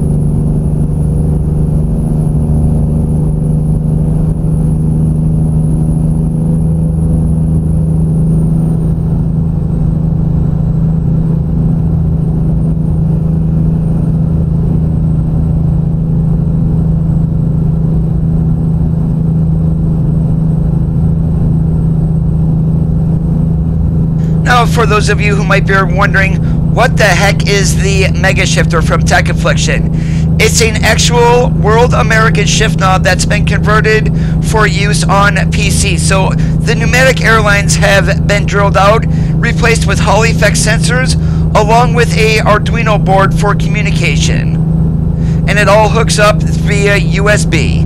Now, for those of you who might be wondering, what the heck is the Mega Shifter from Tech Affliction? It's an actual World American shift knob that's been converted for use on PC. So the pneumatic airlines have been drilled out, replaced with Hall effect sensors, along with a Arduino board for communication. And it all hooks up via USB.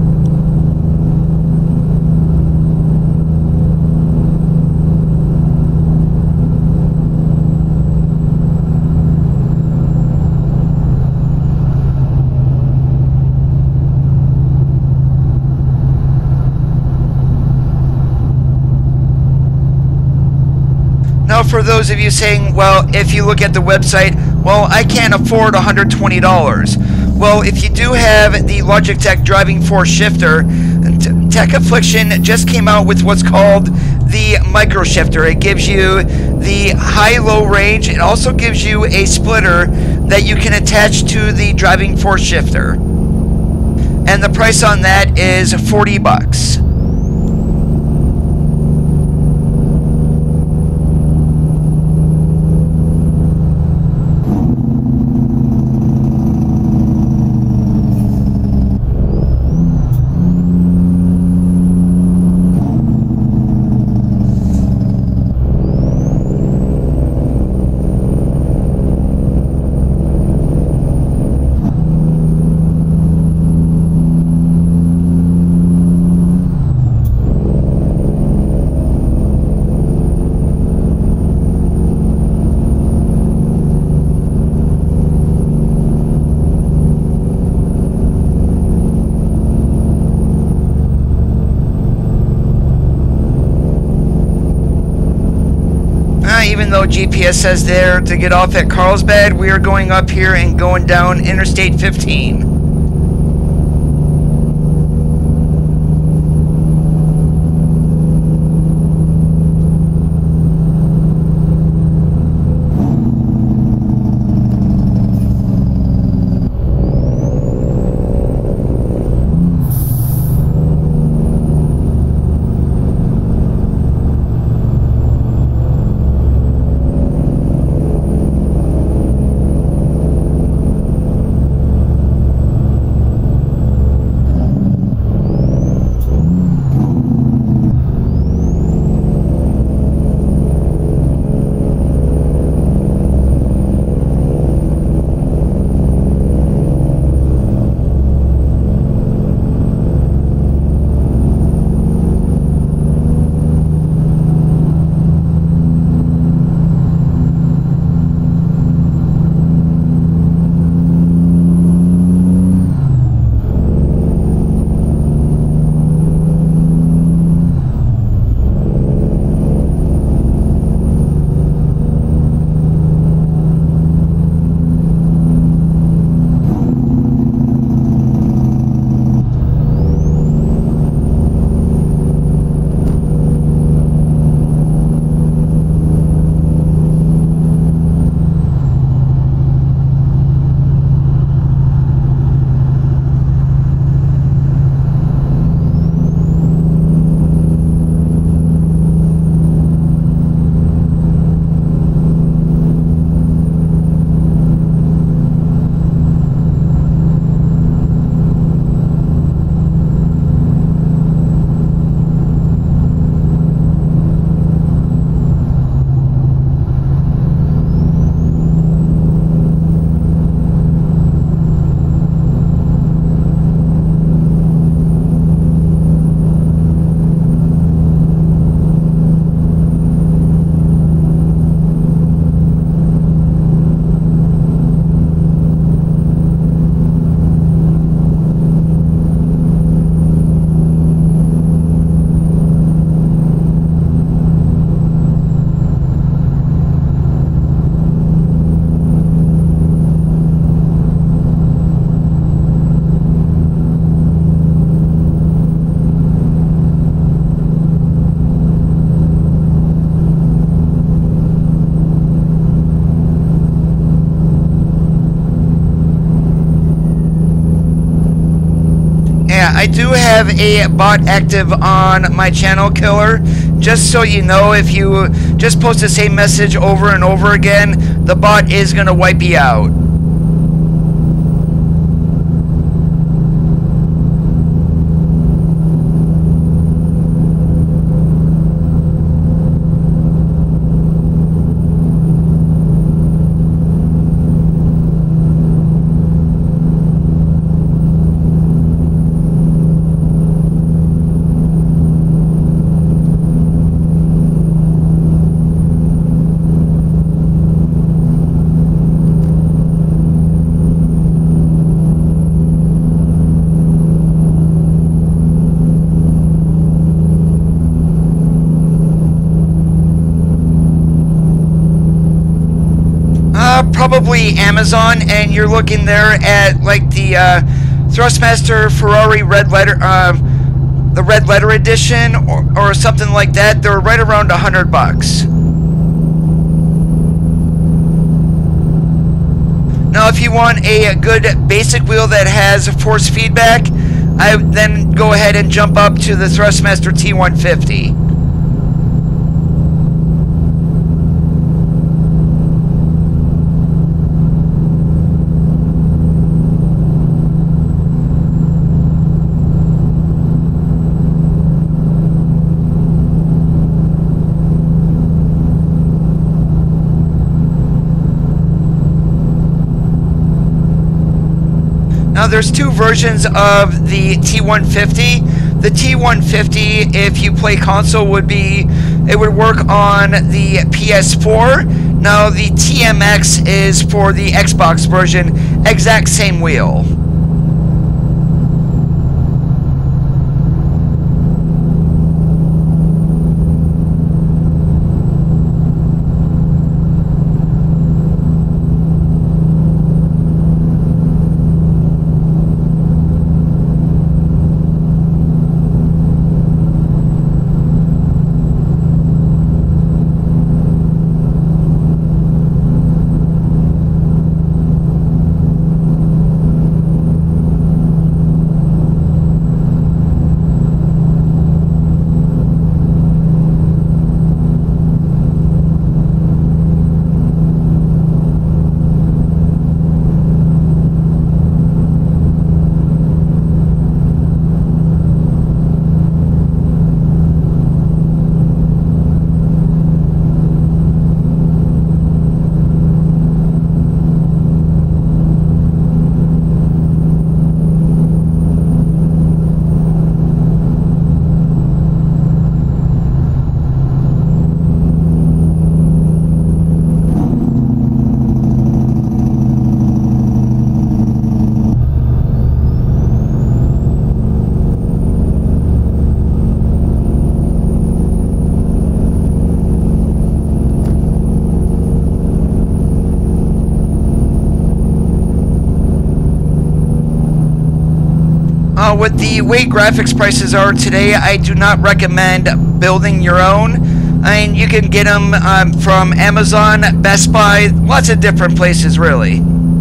Now, for those of you saying, well, if you look at the website, well, I can't afford $120. Well, if you do have the Logitech Driving Force Shifter, Tech Affliction just came out with what's called the Micro Shifter. It gives you the high-low range. It also gives you a splitter that you can attach to the Driving Force Shifter. And the price on that is $40. GPS says there to get off at Carlsbad. We are going up here and going down Interstate 15. I do have a bot active on my channel, Killer. Just so you know, if you just post the same message over and over again, the bot is going to wipe you out. Probably Amazon, and you're looking there at like the Thrustmaster Ferrari red letter, the red letter edition, or something like that. They're right around $100. Now, if you want a good basic wheel that has force feedback, I then go ahead and jump up to the Thrustmaster T150. Now, there's two versions of the T150. The T150, if you play console, would work on the PS4. Now, the TMX is for the Xbox version, exact same wheel. with the way graphics prices are today, I do not recommend building your own. I mean, you can get them from Amazon, Best Buy, lots of different places, really.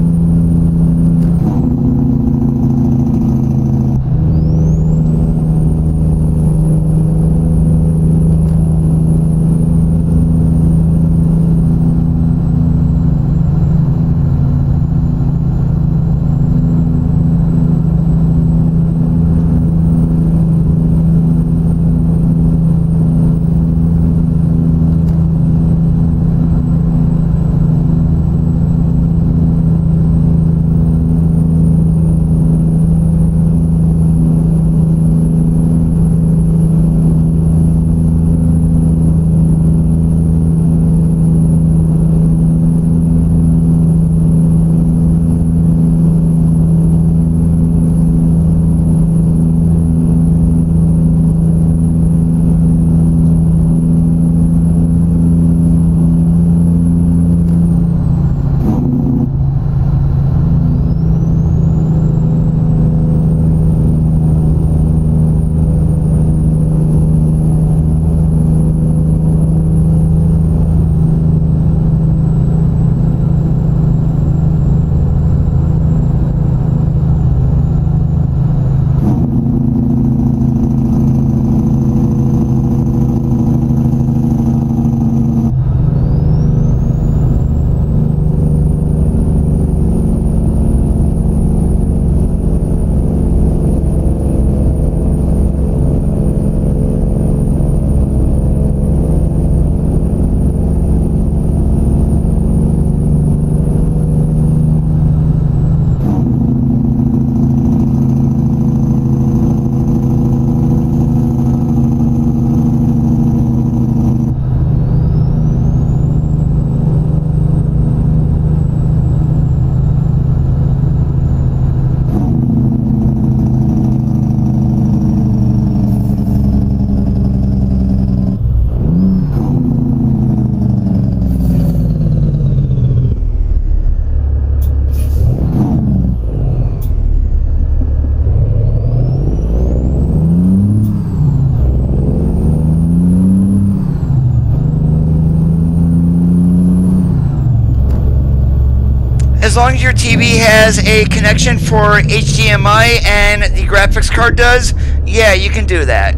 As long as your TV has a connection for HDMI and the graphics card does, yeah, you can do that.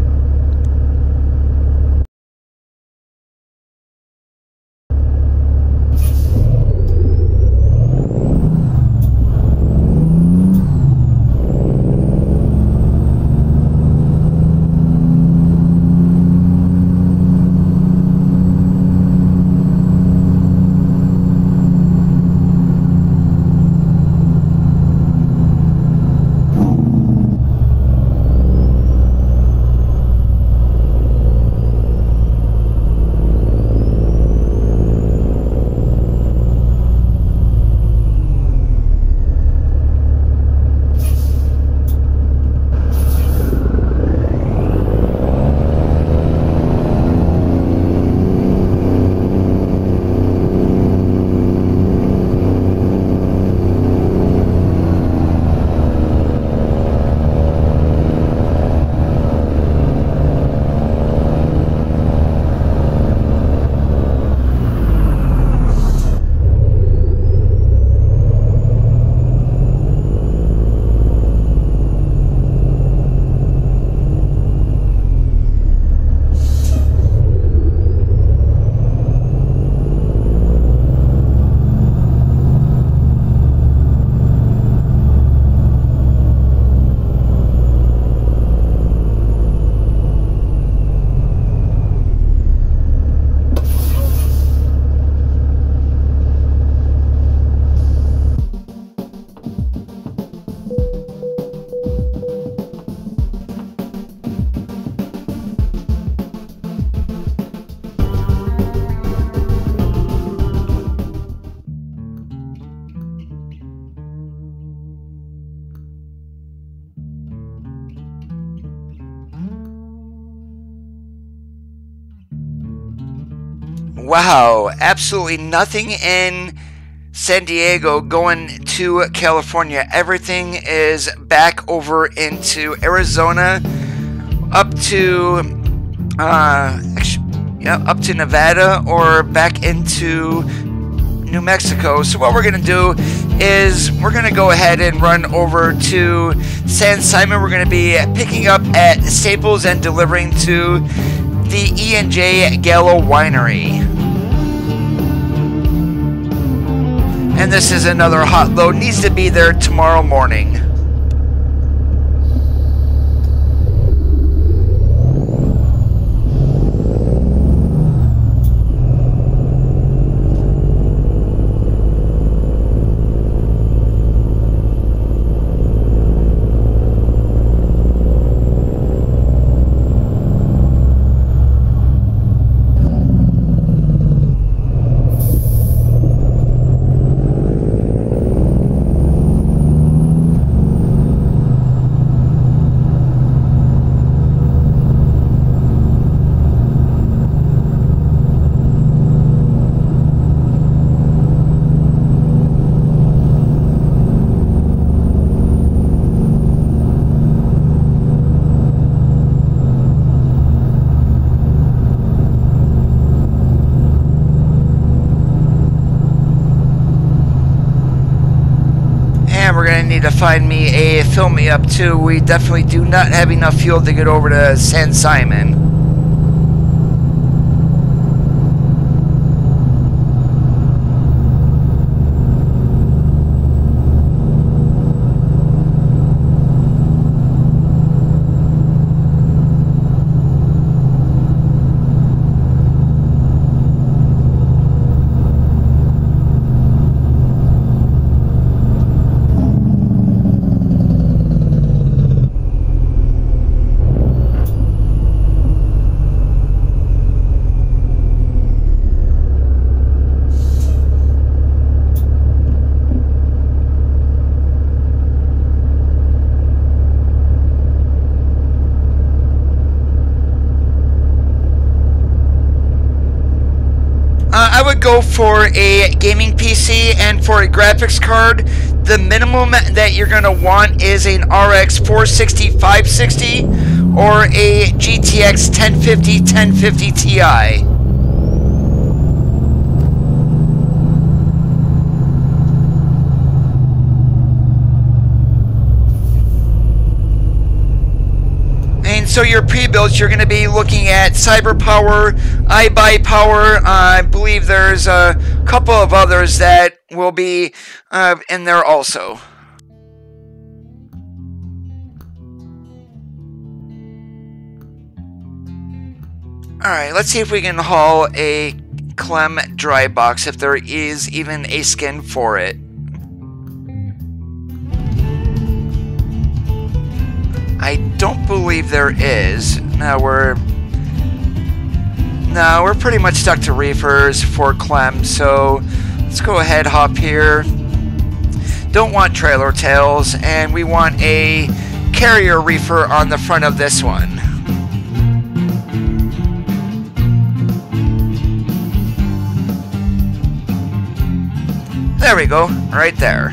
Wow, absolutely nothing in San Diego going to California. Everything is back over into Arizona, up to up to Nevada, or back into New Mexico. So what we're going to do is we're going to go ahead and run over to San Simon. We're going to be picking up at Staples and delivering to the E&J Gallo Winery. And this is another hot load. Needs to be there tomorrow morning. To find me a fill me up too. We definitely do not have enough fuel to get over to San Simon. I would go for a gaming PC, and for a graphics card, the minimum that you're going to want is an RX 460 560 or a GTX 1050 Ti. So your pre-builds, you're going to be looking at CyberPower, iBuyPower. I believe there's a couple of others that will be in there also. Alright, let's see if we can haul a Clem dry box, if there is even a skin for it. I don't believe there is. No, we're pretty much stuck to reefers for Clem, so let's go ahead, hop here. Don't want trailer tails, and we want a carrier reefer on the front of this one. There we go, right there.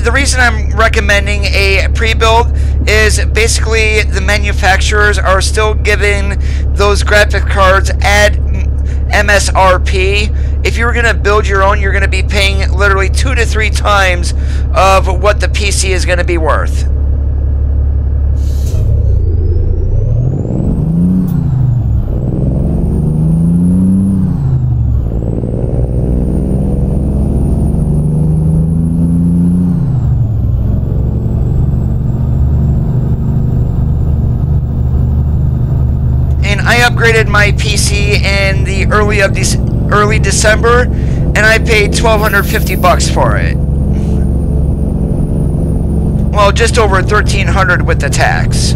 the reason I'm recommending a pre-build is basically the manufacturers are still giving those graphic cards at MSRP. If you were going to build your own, you're going to be paying literally 2 to 3 times of what the PC is going to be worth. I upgraded my PC in the early December, and I paid $1,250 for it. Well, just over $1,300 with the tax.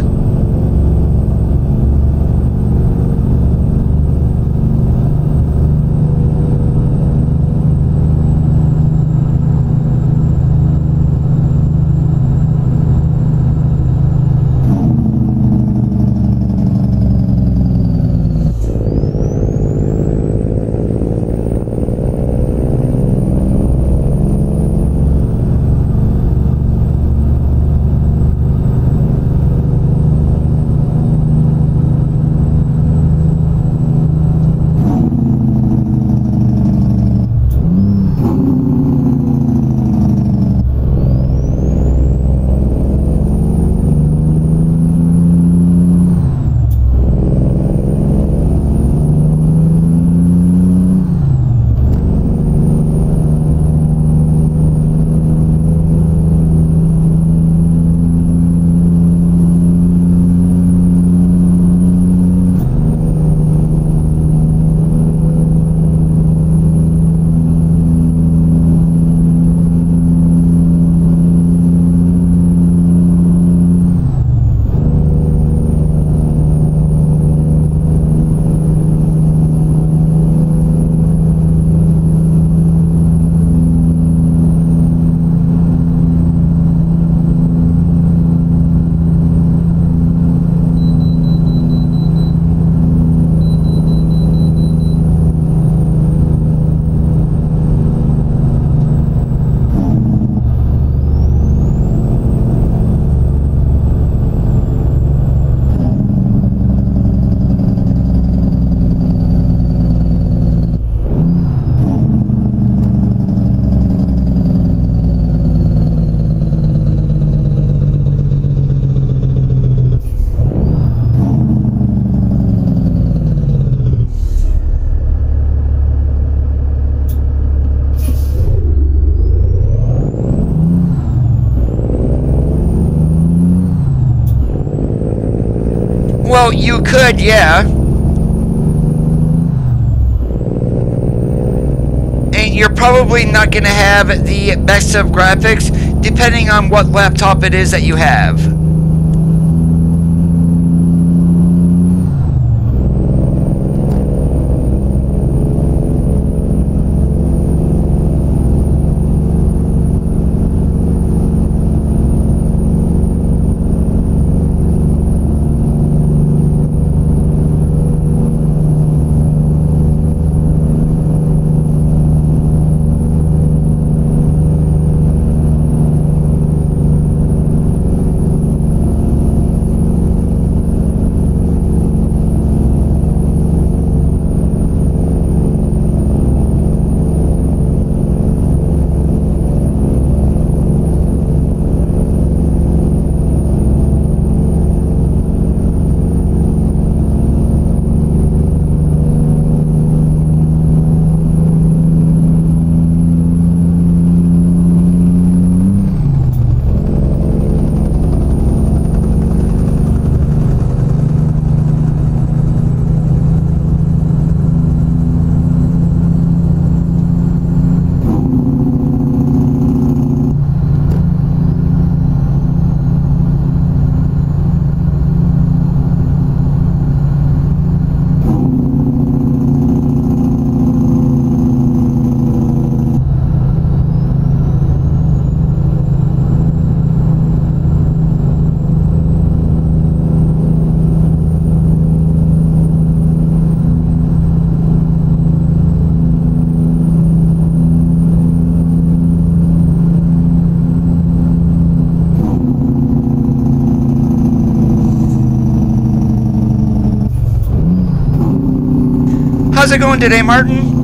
Well, you could, yeah. And you're probably not going to have the best of graphics, depending on what laptop it is that you have. how's it going today, Martin?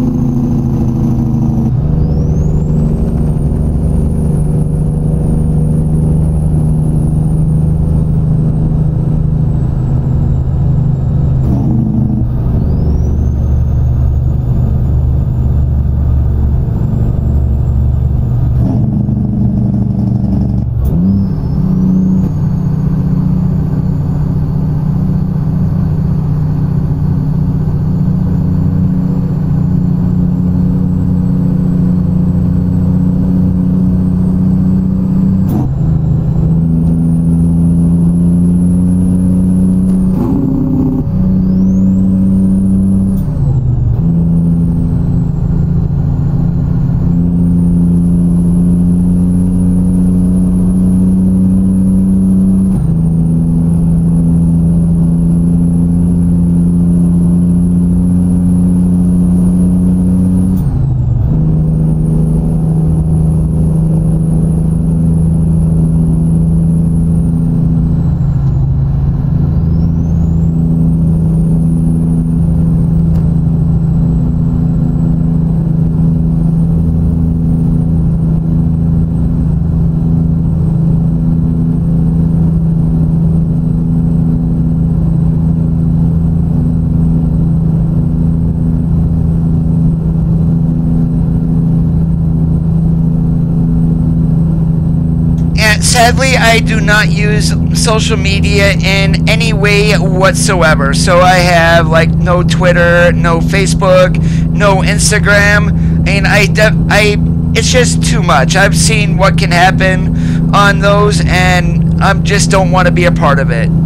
Sadly, I do not use social media in any way whatsoever. So I have like no Twitter, no Facebook, no Instagram. It's just too much. I've seen what can happen on those, and I just don't want to be a part of it.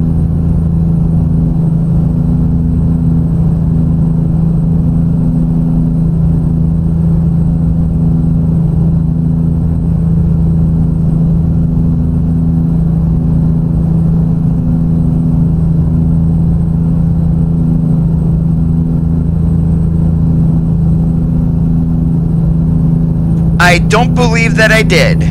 I don't believe that I did.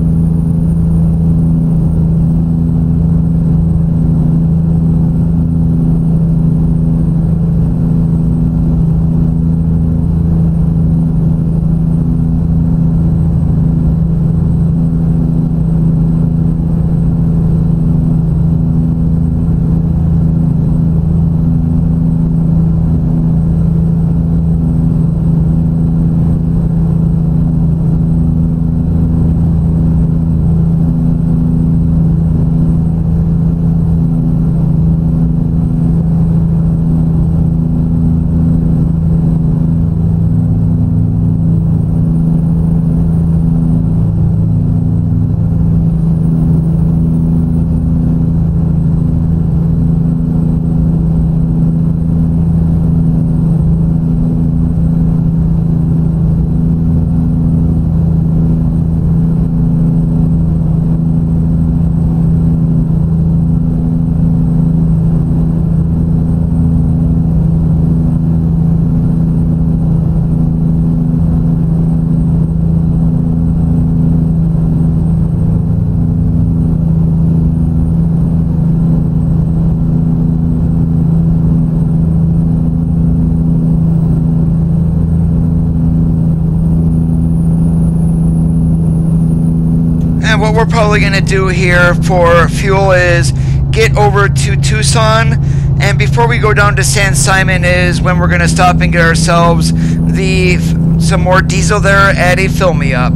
What we're probably going to do here for fuel is get over to Tucson, and before we go down to San Simon is when we're going to stop and get ourselves some more diesel there at a Fill Me Up.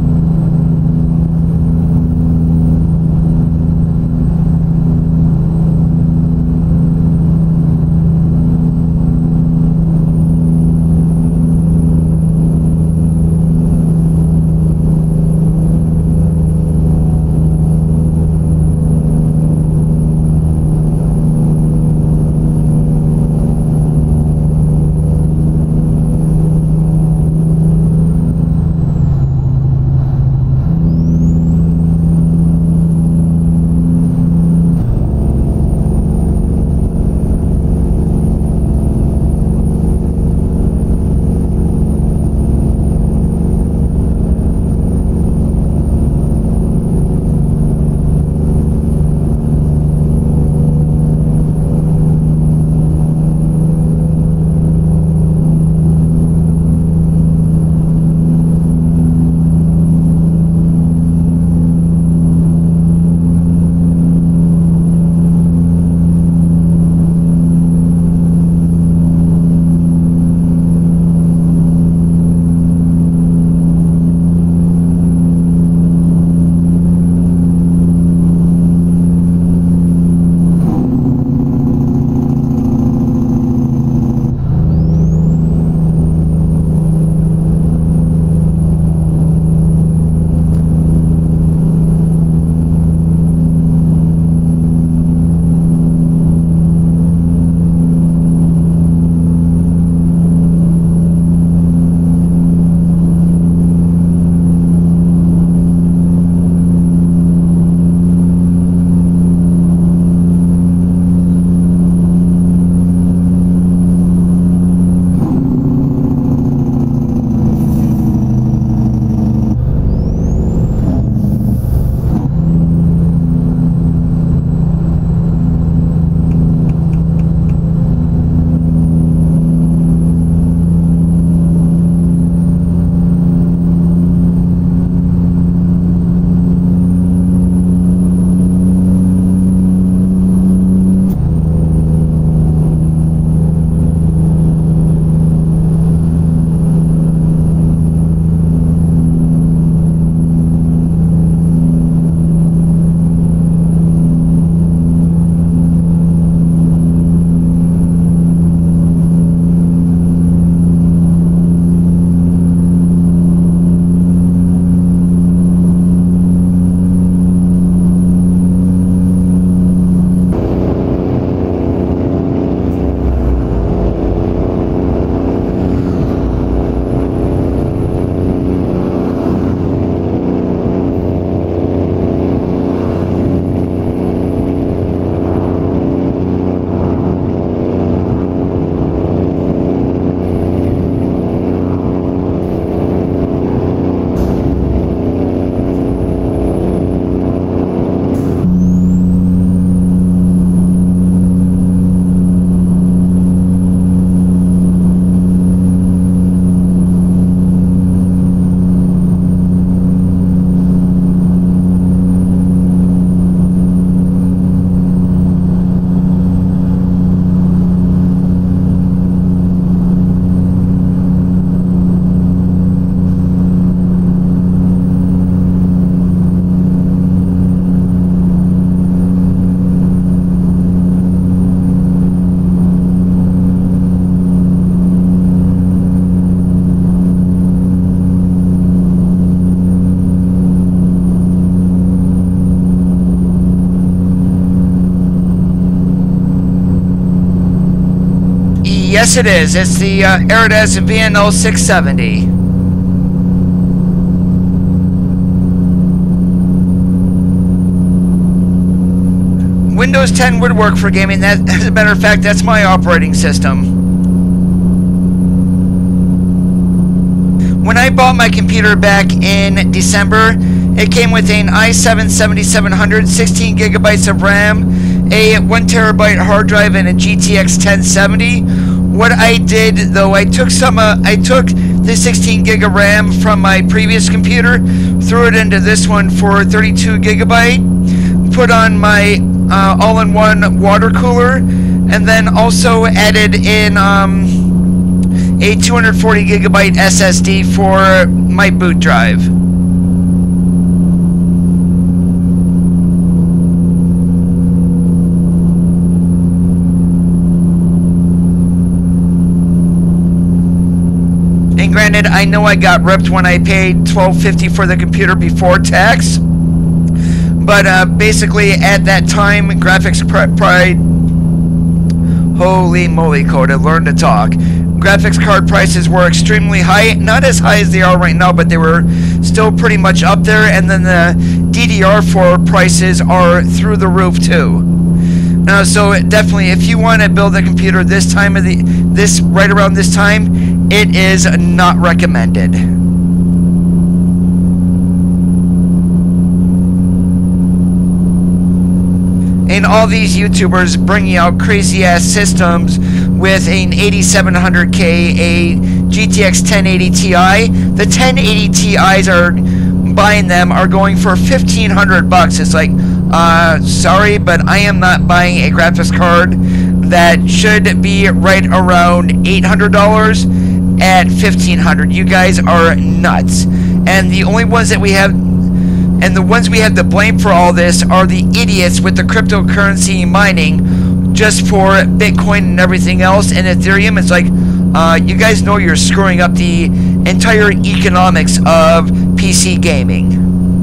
Yes, it is. It's the Arides VNL 670. Windows 10 would work for gaming. That, as a matter of fact, that's my operating system. When I bought my computer back in December, it came with an i7 7700, 16 gigabytes of RAM, a 1 terabyte hard drive, and a GTX 1070. What I did, though, I took the 16 gig of RAM from my previous computer, threw it into this one for 32 gigabyte, put on my all-in-one water cooler, and then also added in a 240 gigabyte SSD for my boot drive. And granted, I know I got ripped when I paid $12.50 for the computer before tax, but basically at that time, Graphics Pride, holy moly, code, I learned to talk. Graphics card prices were extremely high, not as high as they are right now, but they were still pretty much up there. And then the DDR4 prices are through the roof too. So definitely, if you want to build a computer this time of right around this time, it is not recommended. And all these YouTubers bringing out crazy ass systems with an 8700K, a GTX 1080 Ti. The 1080 Ti's are buying them are going for $1,500. It's like, sorry, but I am not buying a graphics card that should be right around $800 at $1,500. You guys are nuts. And the only ones that we have, and the ones we have to blame for all this, are the idiots with the cryptocurrency mining just for Bitcoin and everything else and Ethereum. It's like, you guys know you're screwing up the entire economics of PC gaming.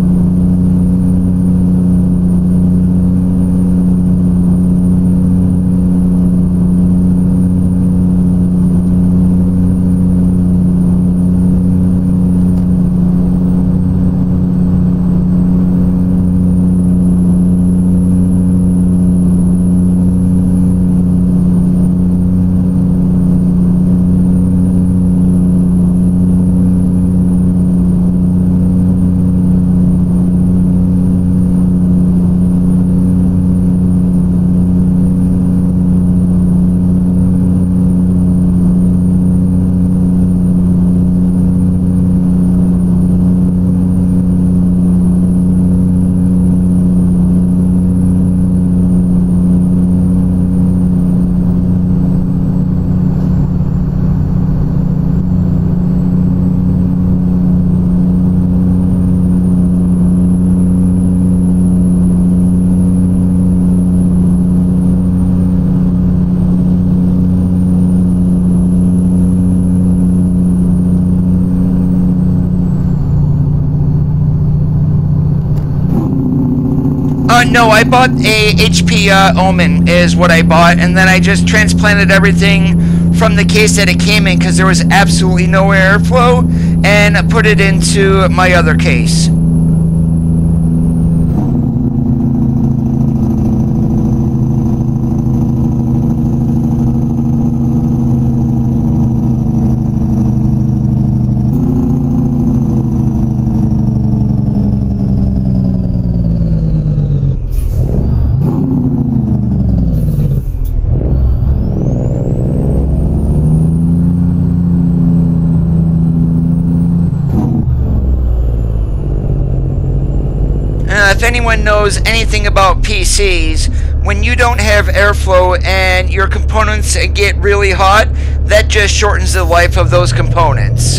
No, I bought a HP Omen is what I bought, and then I just transplanted everything from the case that it came in because there was absolutely no airflow, and put it into my other case. If anyone knows anything about PCs, when you don't have airflow and your components get really hot, that just shortens the life of those components.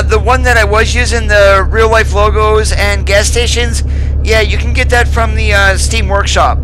the one that I was using, the real life logos and gas stations, yeah, you can get that from the Steam Workshop.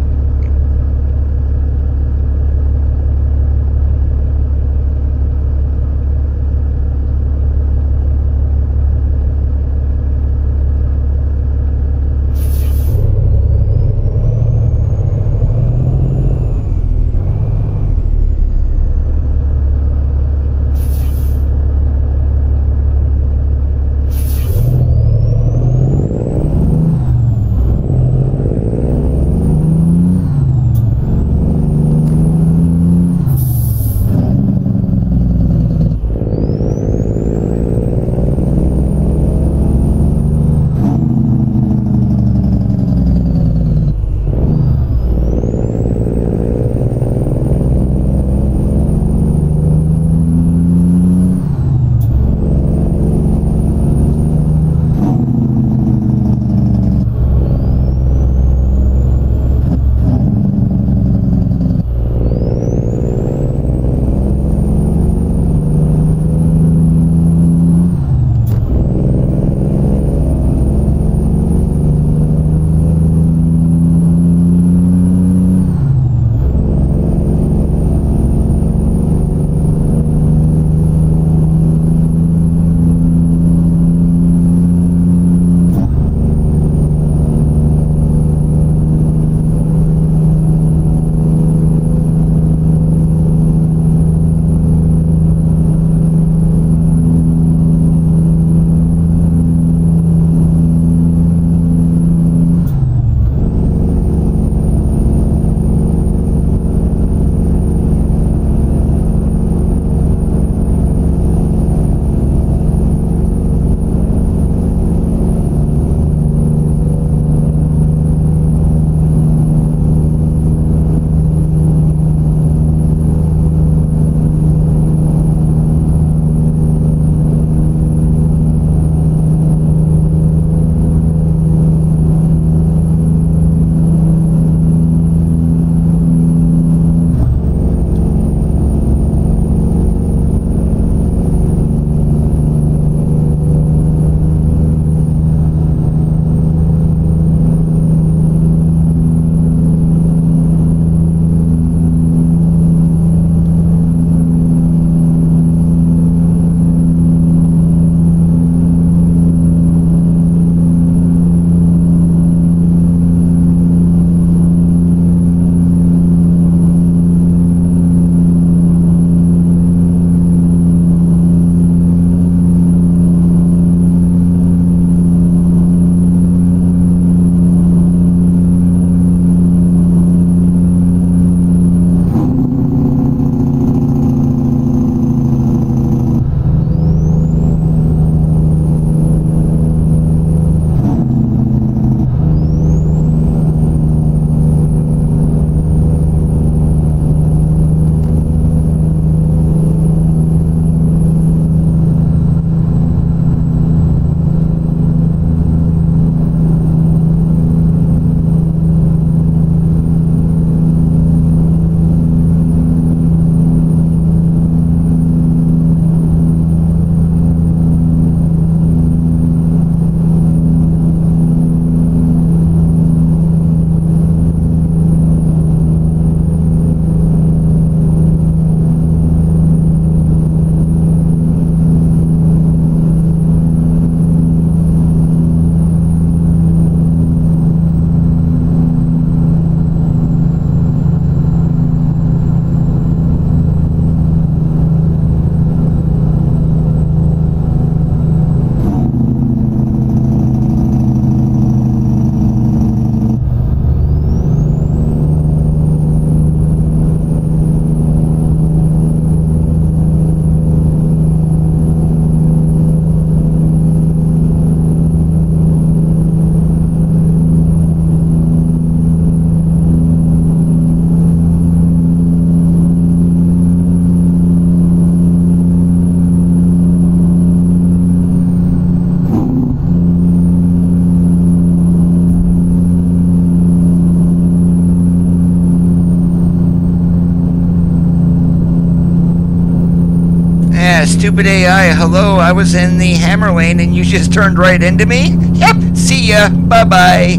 stupid AI. Hello, I was in the hammer lane and you just turned right into me? Yep, see ya. Bye-bye.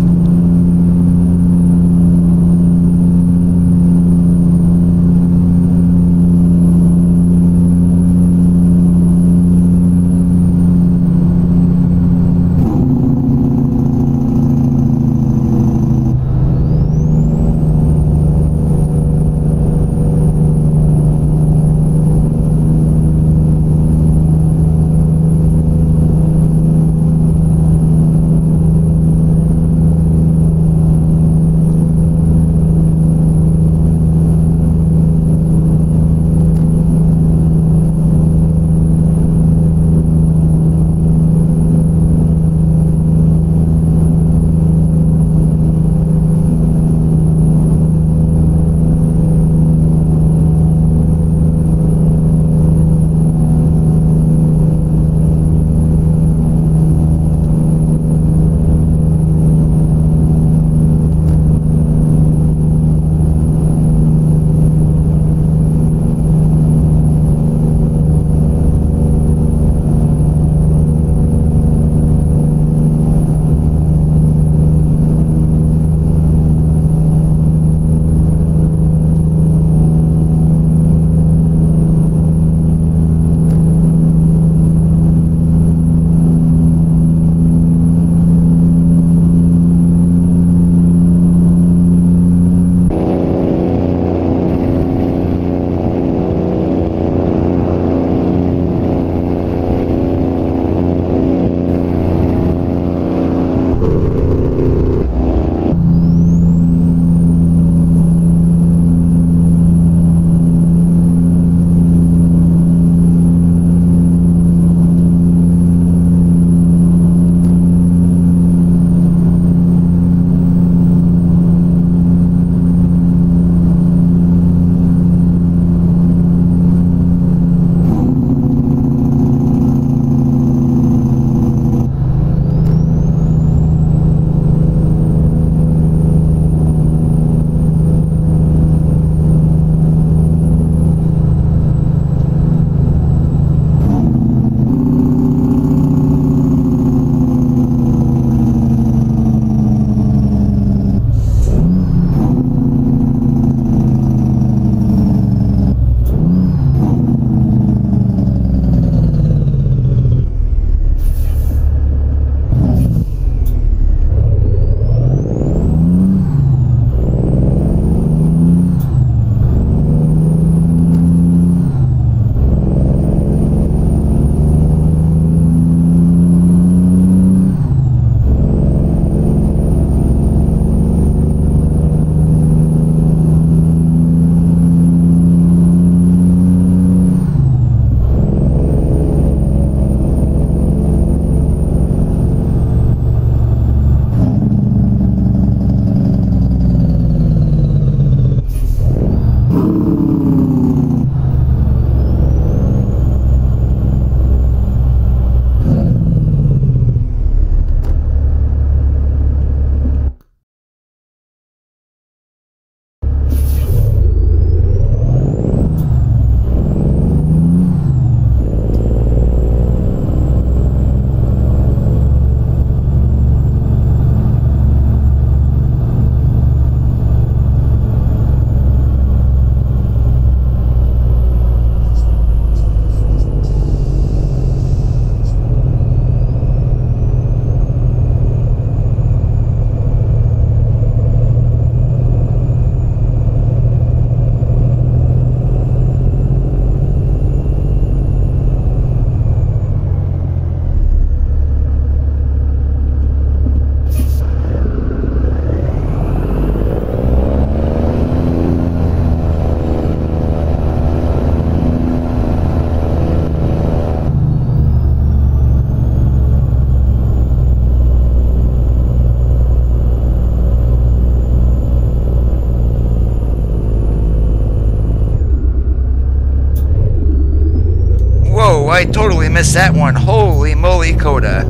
I totally missed that one. Holy moly, Coda.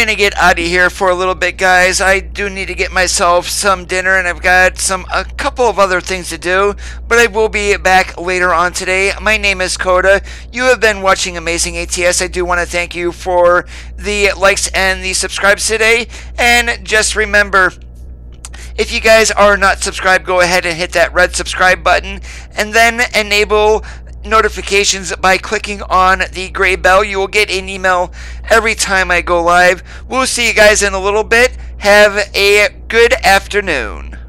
going to get out of here for a little bit, guys. I do need to get myself some dinner, and I've got a couple of other things to do, but I will be back later on today. My name is Coda. You have been watching Amazing ATS. I do want to thank you for the likes and the subscribes today, and just remember, if you guys are not subscribed, go ahead and hit that red subscribe button, and then enable notifications by clicking on the gray bell. You will get an email every time I go live. We'll see you guys in a little bit. Have a good afternoon.